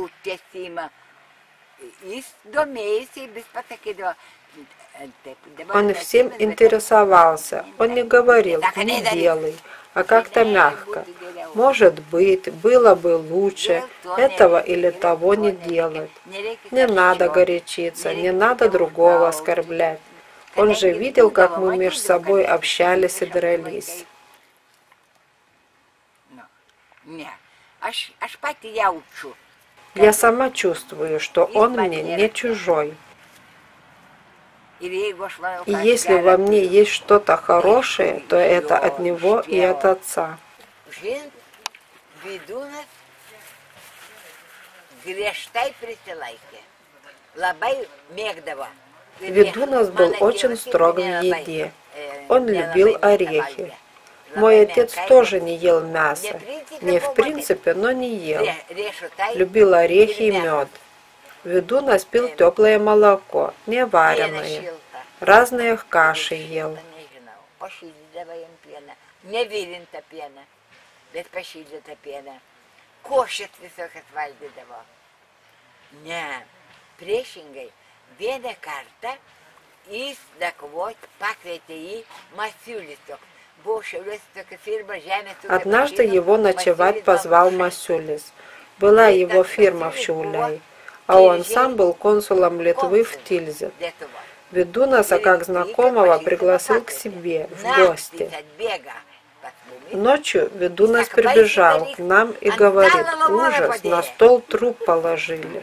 Он всем интересовался, он не говорил: не делай, а как-то мягко. Может быть, было бы лучше этого или того не делать. Не надо горячиться, не надо другого оскорблять. Он же видел, как мы между собой общались и дрались. Я сама чувствую, что он мне не чужой. И если во мне есть что-то хорошее, то это от него и от отца. Видунас был очень строг в еде. Он любил орехи. Мой отец тоже не ел мясо. Не в принципе, но не ел. Любил орехи и мед. Видунас пил теплое молоко, не вареное. Разные каши ел. Кошет высокое вальдедово. Не, priešingai, vieną kartą jis nakvot pakvietė į Masiulis toks. Buvo Šiauliuose tokia firma žemės ūkio. Однажды его ночевать позвал Масюлис. Была его фирма в Šiauliai, а он сам был консулом Литвы в Тильзе. Видунаса, как знакомого, пригласил к себе в гости. Ночью Видунас прибежал к нам и говорит: ужас, на стол труп положили.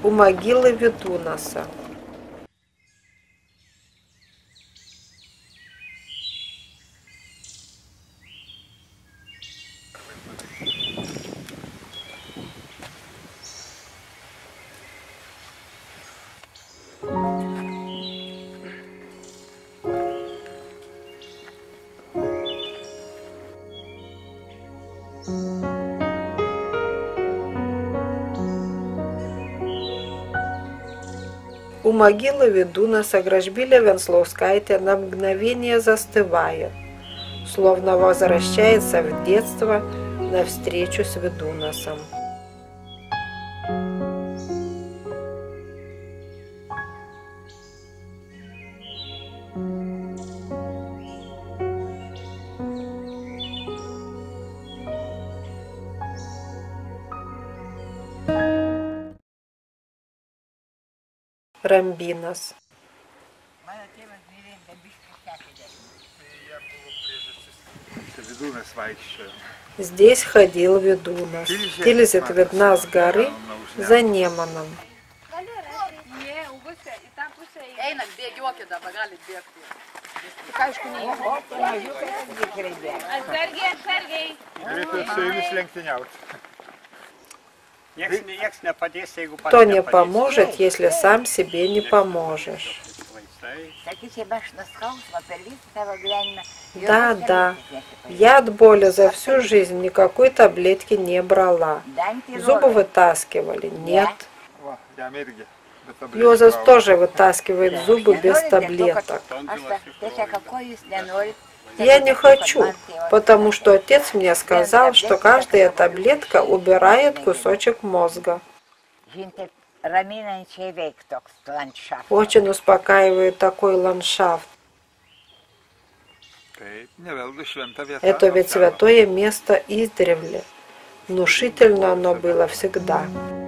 у могилы Ведунаса. У могилы Ведунаса Гражбиля Венсловскайте на мгновение застывает, словно возвращается в детство на встречу с Ведунасом. Рамбинас. Здесь ходил Ведунас. Тильзит видна с горы за Неманом. Кто не поможет, если сам себе не поможешь? Да, да. Я от боли за всю жизнь никакой таблетки не брала. Зубы вытаскивали? Нет. Йозеф тоже вытаскивает зубы без таблеток. Я не хочу, потому что отец мне сказал, что каждая таблетка убирает кусочек мозга. Очень успокаивает такой ландшафт. Это ведь святое место издревле. Внушительно оно было всегда.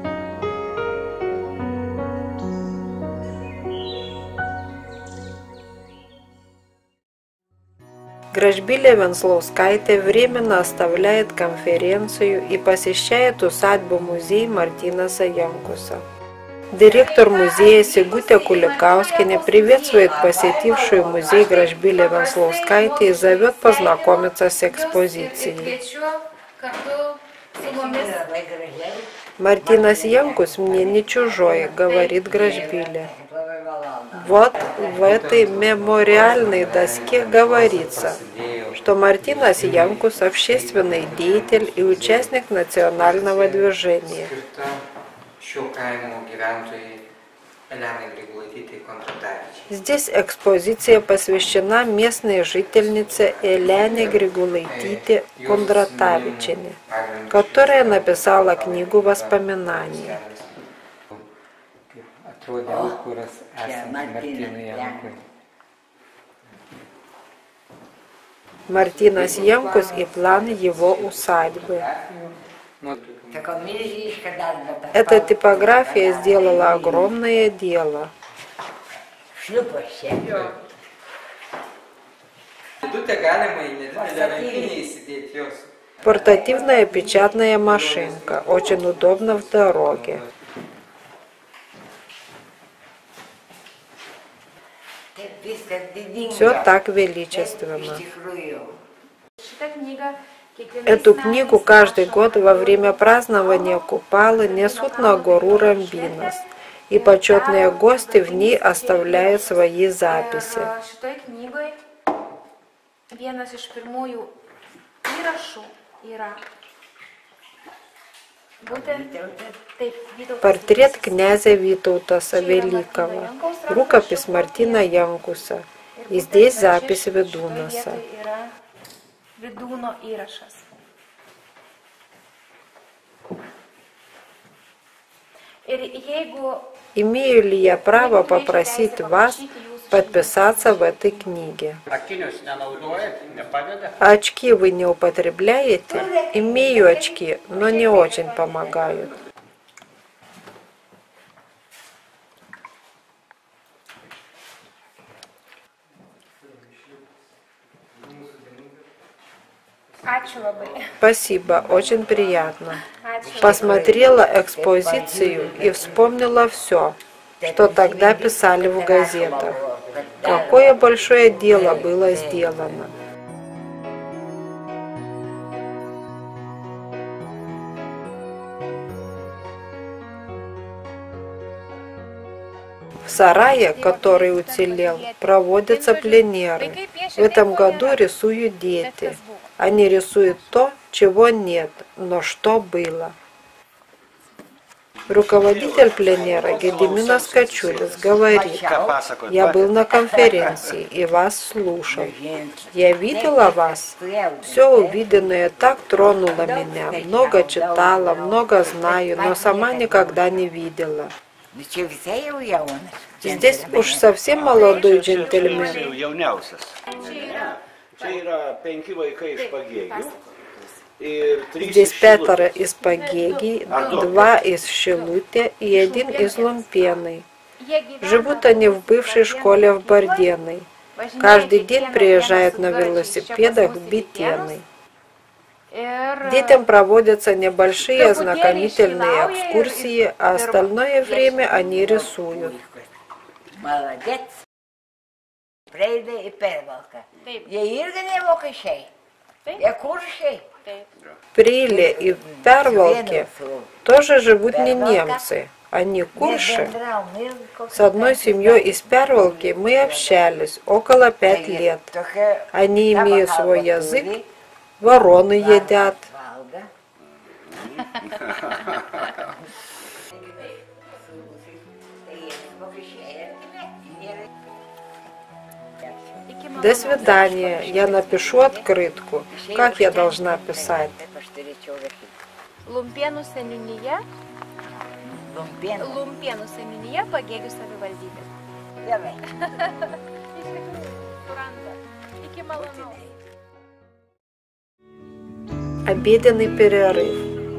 Гражбиля Венсловскайте временно оставляет конференцию и посещает усадьбу-музей Мартинаса Янкуса. Директор музея Сигутя Куликаускене приветствует посетившую музей Гражбиля Венсловскайте и зовет познакомиться с экспозицией. Мартинас Янкус мне не чужой, говорит Гражбиля. Вот в этой мемориальной доске говорится, что Мартинас Янкус – общественный деятель и участник национального движения. Здесь экспозиция посвящена местной жительнице Елене Григулайтите Кондратавичине, которая написала книгу воспоминаний. Мартинас Янкус и план его усадьбы. Эта типография сделала огромное дело. Портативная печатная машинка, очень удобно в дороге. Все так величественно. Эту книгу каждый год во время празднования Купалы несут на гору Рамбинас, и почетные гости в ней оставляют свои записи. Портрет князя Витаутаса Великого, рукопись Мартина Янкуса, и здесь запись Ведунаса. Имею ли я право попросить вас подписаться в этой книге? Очки вы не употребляете? Имею очки, но не очень помогают. Спасибо, очень приятно. посмотрела экспозицию и вспомнила все, что тогда писали в газетах. Какое большое дело было сделано. В сарае, который уцелел, проводятся пленеры. В этом году рисуют дети. Они рисуют то, чего нет, но что было. Руководитель пленера Гедиминас Качулис говорит: «Я был на конференции и вас слушал. Я видела вас. Все увиденное так тронуло меня. Много читала, много знаю, но сама никогда не видела». Здесь уж совсем молодой джентльмен. Здесь пятеро из Пагеги, два из Шилутя и один из Лумпены. Живут они в бывшей школе в Барденой. Каждый день приезжают на велосипедах в Битены. Детям проводятся небольшие ознакомительные экскурсии, а остальное время они рисуют. Молодец. Прейде и первалка. Я иргане вокашей. Я куршей. В Приле и в Первалке тоже живут не немцы, они курши. С одной семьей из Первалки мы общались около пять лет. Они имеют свой язык, вороны едят. До свидания. Я напишу открытку. Как я должна писать? Lumpėnų seniūnija. Lumpėnų seniūnija Pagėgių savivaldybė. Gerai. Iki malonaus. Обеденный перерыв.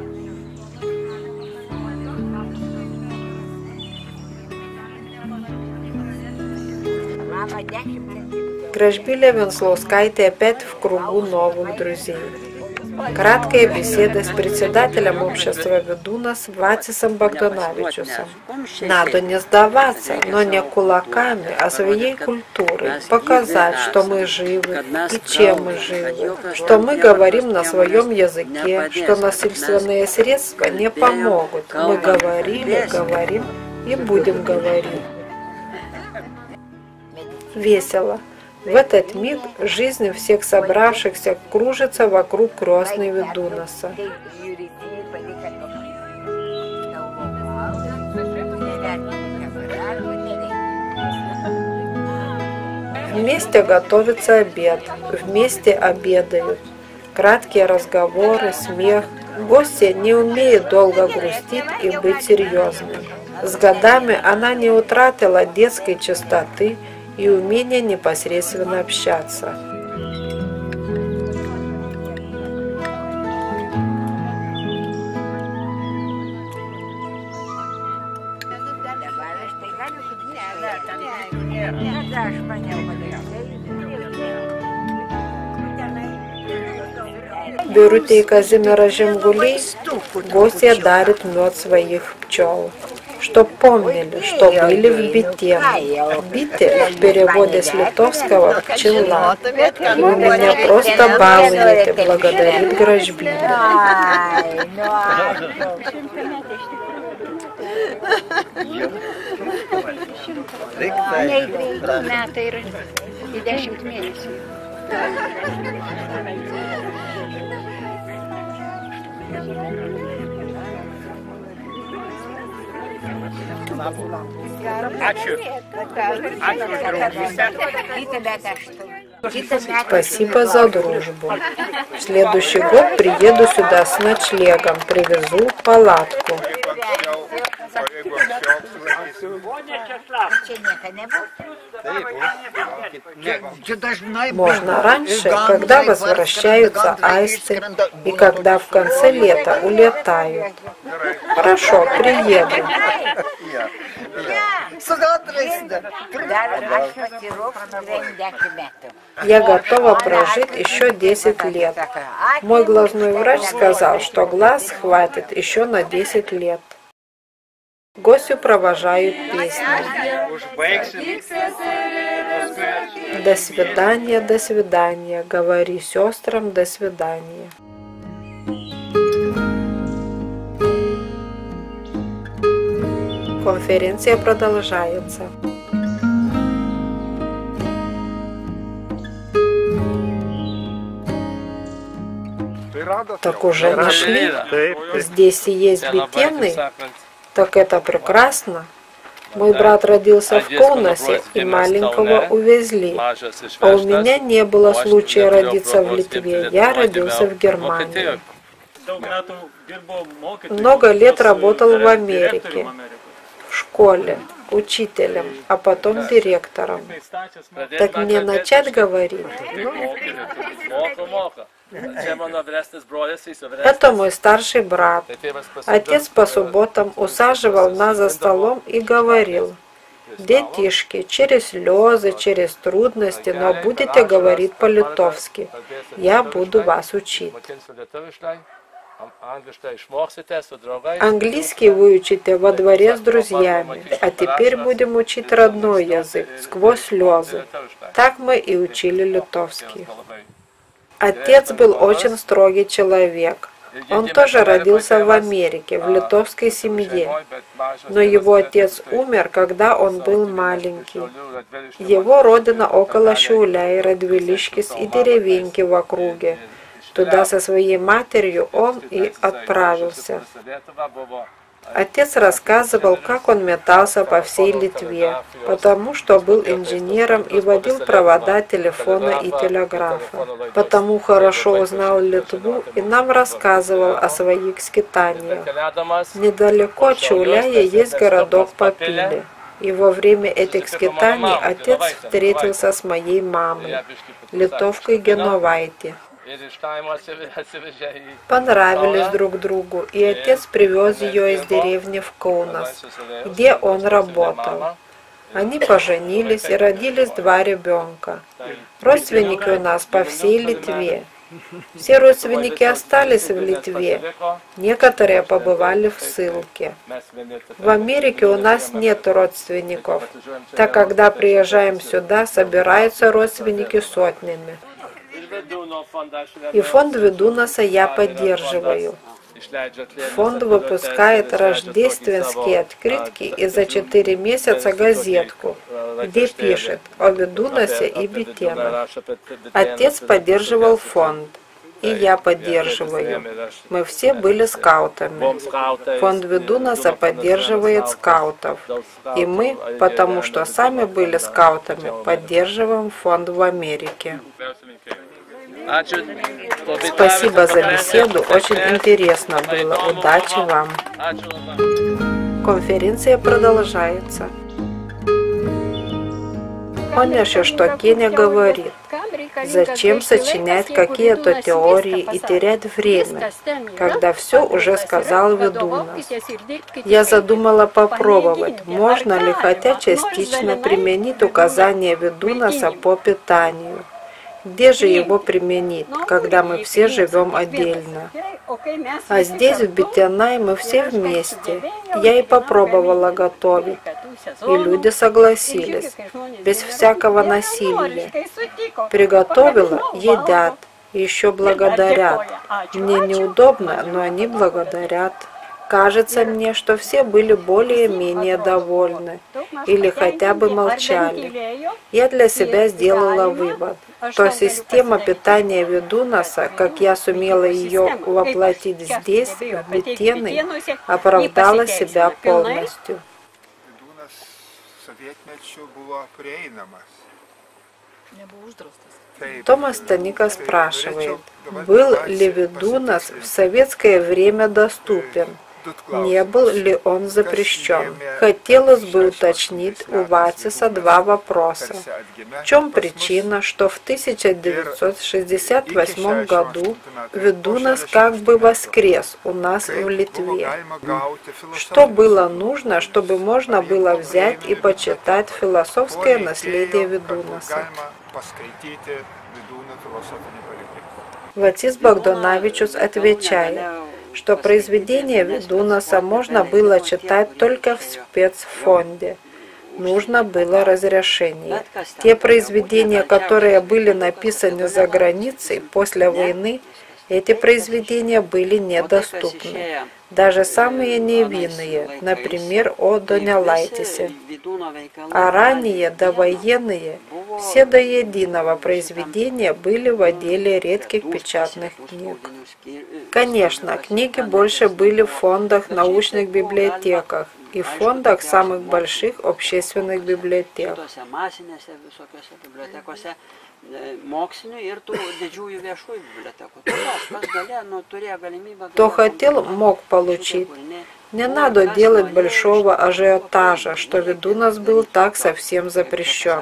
Gražbylė Венсловская опять в кругу новых друзей. Краткая беседа с председателем общества Ведунас Вацисом Богдановичусом. Надо не сдаваться, но не кулаками, а своей культурой. Показать, что мы живы и чем мы живы, что мы говорим на своем языке, что насильственные средства не помогут. Мы говорили, говорим и будем говорить. Весело. В этот миг жизнь всех собравшихся кружится вокруг крестной Ведунаса. Вместе готовится обед, вместе обедают. Краткие разговоры, смех. Гостья не умеет долго грустить и быть серьезной. С годами она не утратила детской чистоты и умение непосредственно общаться. Берутей Казимира Жемгулей гостья дарит мед своих пчел. Чтоб помнили, что были в Бите. Бите в переводе с литовского пчела. Вы меня просто балуете, благодарит Gražbylė. Metai ir į dešimt mėnesių. Ačiū. Ačiū už draugystę. Спасибо за дружбу. В следующий год приеду сюда с ночлегом, привезу палатку. Можно раньше, когда возвращаются аисты и когда в конце лета улетают. Хорошо, приеду. Я готова прожить еще десять лет. Мой глазной врач сказал, что глаз хватит еще на десять лет. Гостю провожают песни. До свидания, до свидания. Говори сестрам до свидания. Конференция продолжается. Так уже нашли? Здесь и есть Бетенный? Так это прекрасно. Мой брат родился в Каунасе, и маленького увезли. А у меня не было случая родиться в Литве. Я родился в Германии. Много лет работал в Америке. В школе, учителем, а потом директором. Так мне начать говорить? Это мой старший брат. Отец по субботам усаживал нас за столом и говорил: детишки, через слезы, через трудности, но будете говорить по-литовски. Я буду вас учить. Английский выучите во дворе с друзьями, а теперь будем учить родной язык, сквозь слезы. Так мы и учили литовский. Отец был очень строгий человек. Он тоже родился в Америке, в литовской семье. Но его отец умер, когда он был маленький. Его родина около Šiauliai, Radviliškis и деревеньки в округе. Туда со своей матерью он и отправился. Отец рассказывал, как он метался по всей Литве, потому что был инженером и водил провода телефона и телеграфа. Потому хорошо узнал Литву и нам рассказывал о своих скитаниях. Недалеко от Šiauliai есть городок Papilė. И во время этих скитаний отец встретился с моей мамой, литовкой Genovaitė. Понравились друг другу, и отец привез ее из деревни в Каунас, где он работал. Они поженились и родились два ребенка. Родственники у нас по всей Литве. Все родственники остались в Литве, некоторые побывали в ссылке. В Америке у нас нет родственников, так когда приезжаем сюда, собираются родственники сотнями. И фонд Ведунаса я поддерживаю. Фонд выпускает рождественские открытки и за четыре месяца газетку, где пишет о Ведунасе и Бетенах. Отец поддерживал фонд, и я поддерживаю. Мы все были скаутами. Фонд Ведунаса поддерживает скаутов. И мы, потому что сами были скаутами, поддерживаем фонд в Америке. Спасибо за беседу, очень интересно было. Удачи вам. Конференция продолжается. Понял, что Кеня говорит. Зачем сочинять какие-то теории и терять время, когда все уже сказал Ведунас? Я задумала попробовать, можно ли хотя частично применить указания Ведунаса по питанию. Где же его применить, когда мы все живем отдельно? А здесь, в Бетенай, мы все вместе. Я и попробовала готовить. И люди согласились, без всякого насилия. Приготовила, едят, и еще благодарят. Мне неудобно, но они благодарят. Кажется мне, что все были более-менее довольны или хотя бы молчали. Я для себя сделала вывод, что система питания Ведунаса, как я сумела ее воплотить здесь, в Бетенai, оправдала себя полностью. Томас Станика спрашивает, был ли Ведунас в советское время доступен? не был ли он запрещен. Хотелось бы уточнить у Ватиса два вопроса. В чем причина, что в тысяча девятьсот шестьдесят восьмом году Видунас как бы воскрес у нас в Литве? Что было нужно, чтобы можно было взять и почитать философское наследие Видунаса? Ватис Богдановичус отвечает, что произведения Видунаса можно было читать только в спецфонде. Нужно было разрешение. Те произведения, которые были написаны за границей после войны, эти произведения были недоступны. Даже самые невинные, например, о Донелайтисе. А ранее довоенные, все до единого произведения были в отделе редких печатных книг. Конечно, книги больше были в фондах, научных библиотеках и в фондах самых больших общественных библиотек. Кто хотел, мог получить. Не надо делать большого ажиотажа, что Видунас был так совсем запрещен.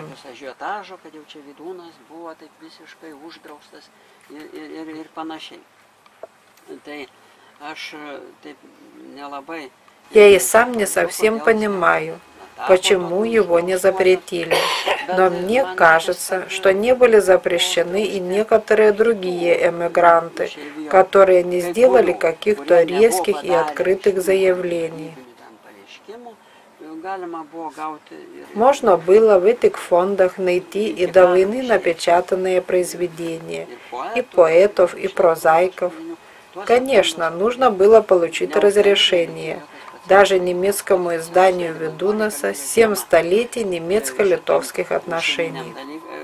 Я и сам не совсем понимаю, почему его не запретили. Но мне кажется, что не были запрещены и некоторые другие эмигранты, которые не сделали каких-то резких и открытых заявлений. Можно было в этих фондах найти и до войны напечатанные произведения, и поэтов, и прозаиков. Конечно, нужно было получить разрешение. Даже немецкому изданию Видунаса «Семь столетий немецко-литовских отношений».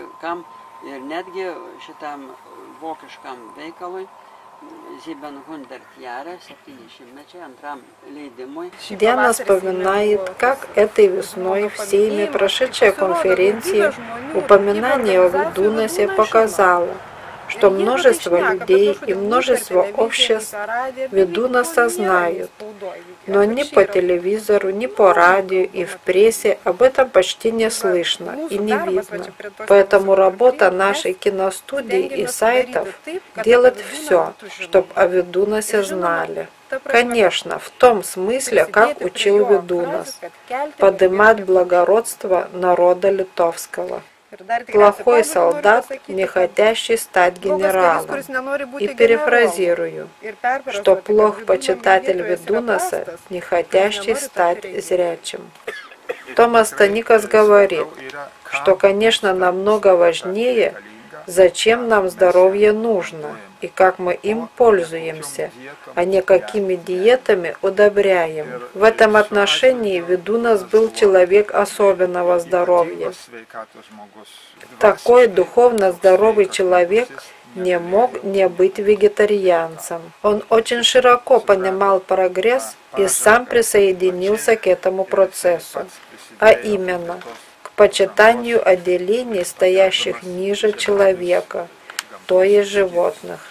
Диана вспоминает, как этой весной в Сейме прошедшей конференции упоминание о Видунасе показало, что множество людей и множество обществ Видунаса знают, но ни по телевизору, ни по радио и в прессе об этом почти не слышно и не видно. Поэтому работа нашей киностудии и сайтов делать все, чтобы о Видунасе знали. Конечно, в том смысле, как учил Видунас, поднимать благородство народа литовского. Плохой солдат, не хотящий стать генералом. И перефразирую, что плох почитатель Видунаса, не хотящий стать зрячим. Томас Таникас говорит, что, конечно, намного важнее, зачем нам здоровье нужно и как мы им пользуемся, а не какими диетами удобряем. В этом отношении Видунас был человек особенного здоровья. Такой духовно здоровый человек не мог не быть вегетарианцем. Он очень широко понимал прогресс и сам присоединился к этому процессу, а именно к почитанию отделений, стоящих ниже человека, то есть животных.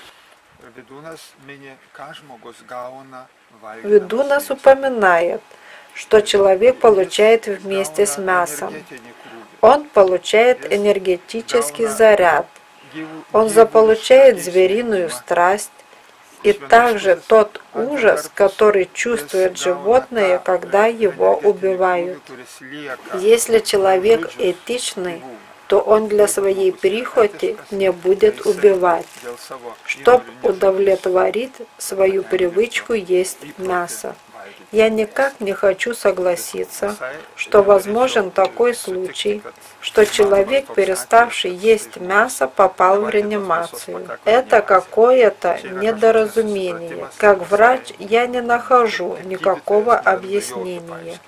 Видунас упоминает, что человек получает вместе с мясом. Он получает энергетический заряд, он заполучает звериную страсть и также тот ужас, который чувствует животное, когда его убивают. Если человек этичный, то он для своей прихоти не будет убивать, чтобы удовлетворить свою привычку есть мясо. Я никак не хочу согласиться, что возможен такой случай, что человек, переставший есть мясо, попал в реанимацию. Это какое-то недоразумение. Как врач я не нахожу никакого объяснения.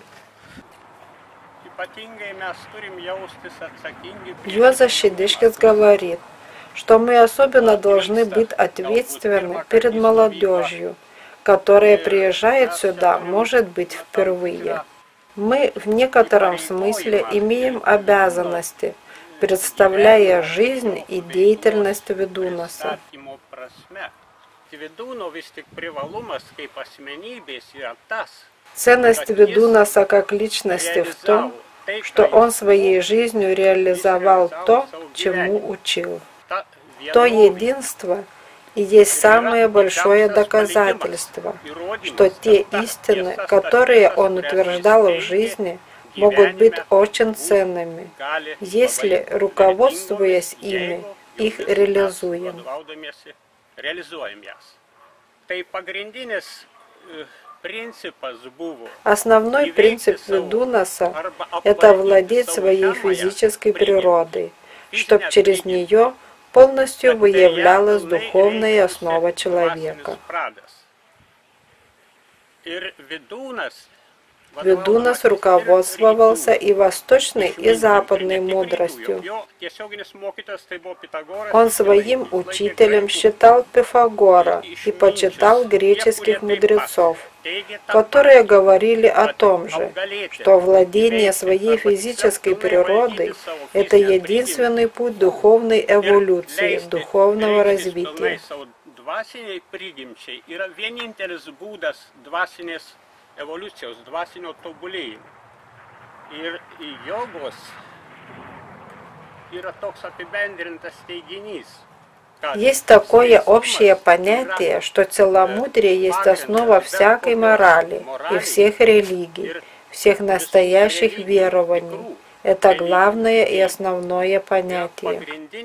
Juozas Šediškis говорит, что мы особенно должны быть ответственны перед молодежью, которая приезжает сюда, может быть, впервые. Мы в некотором смысле имеем обязанности, представляя жизнь и деятельность Видунаса. Ценность Видунаса как личности в том, что он своей жизнью реализовал то, чему учил. То единство и есть самое большое доказательство, что те истины, которые он утверждал в жизни, могут быть очень ценными, если, руководствуясь ими, их реализуем. Основной принцип Видунаса – это владеть своей физической природой, чтобы через нее полностью выявлялась духовная основа человека. Видунас руководствовался и восточной, и западной мудростью. Он своим учителем считал Пифагора и почитал греческих мудрецов, которые говорили о том же, что владение своей физической природой – это единственный путь духовной эволюции, духовного развития. Evoliucijos dvasinio tobulėjimo. Ir jogos yra toks apibendrintas teiginys. Есть такое общее понятие, что целомудрие есть основа всякой морали и всех религий, всех настоящих верований. Это главное и основное понятие.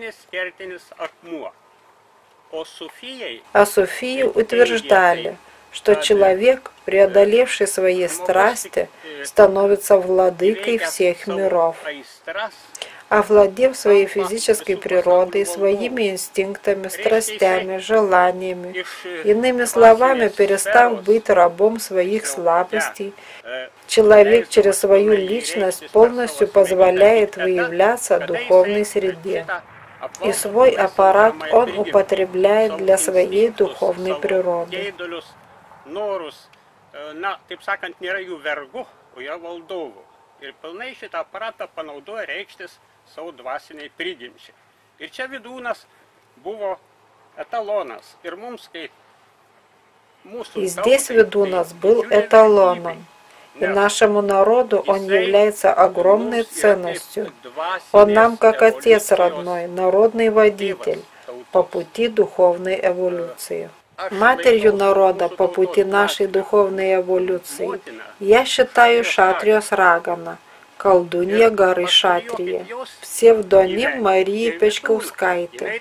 А суфии утверждали, что человек, преодолевший свои страсти, становится владыкой всех миров. Овладев своей физической природой, своими инстинктами, страстями, желаниями, иными словами, перестав быть рабом своих слабостей, человек через свою личность полностью позволяет выявляться духовной среде. И свой аппарат он употребляет для своей духовной природы. Norus, na, taip sakant, nėra jų vergu, o jie valdovų. Ir pilnai šitą aparatą panaudoja reikštis savo dvasiniai prigimčiai. Ir čia Vidūnas buvo эталоnas. Ir mums, kai mūsų И здесь Видунас был эталоном. И нашему народу он является огромной ценностью. Он нам как отец родной, народный водитель по пути духовной эволюции. Матерью народа по пути нашей духовной эволюции я считаю Шатриос Рагана, колдунья горы Шатрия, псевдоним Марии Печкаускайте.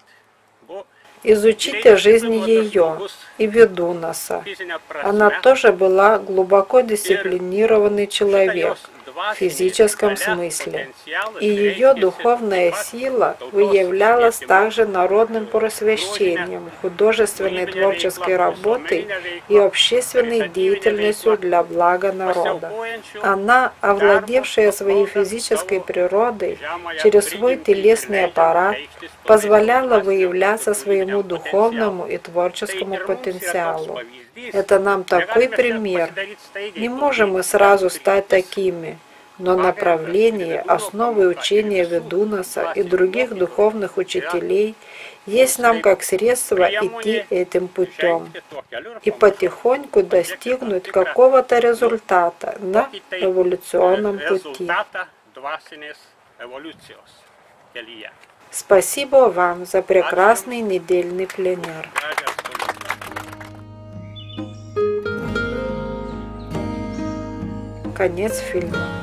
Изучите жизнь ее и Видунаса. Она тоже была глубоко дисциплинированный человек в физическом смысле, и ее духовная сила выявлялась также народным просвещением, художественной творческой работой и общественной деятельностью для блага народа. Она, овладевшая своей физической природой, через свой телесный аппарат, позволяла выявляться своему духовному и творческому потенциалу. Это нам такой пример. Не можем мы сразу стать такими, но направление, основы учения Видунаса и других духовных учителей есть нам как средство идти этим путем и потихоньку достигнуть какого-то результата на эволюционном пути. Спасибо вам за прекрасный недельный пленер. Конец фильма.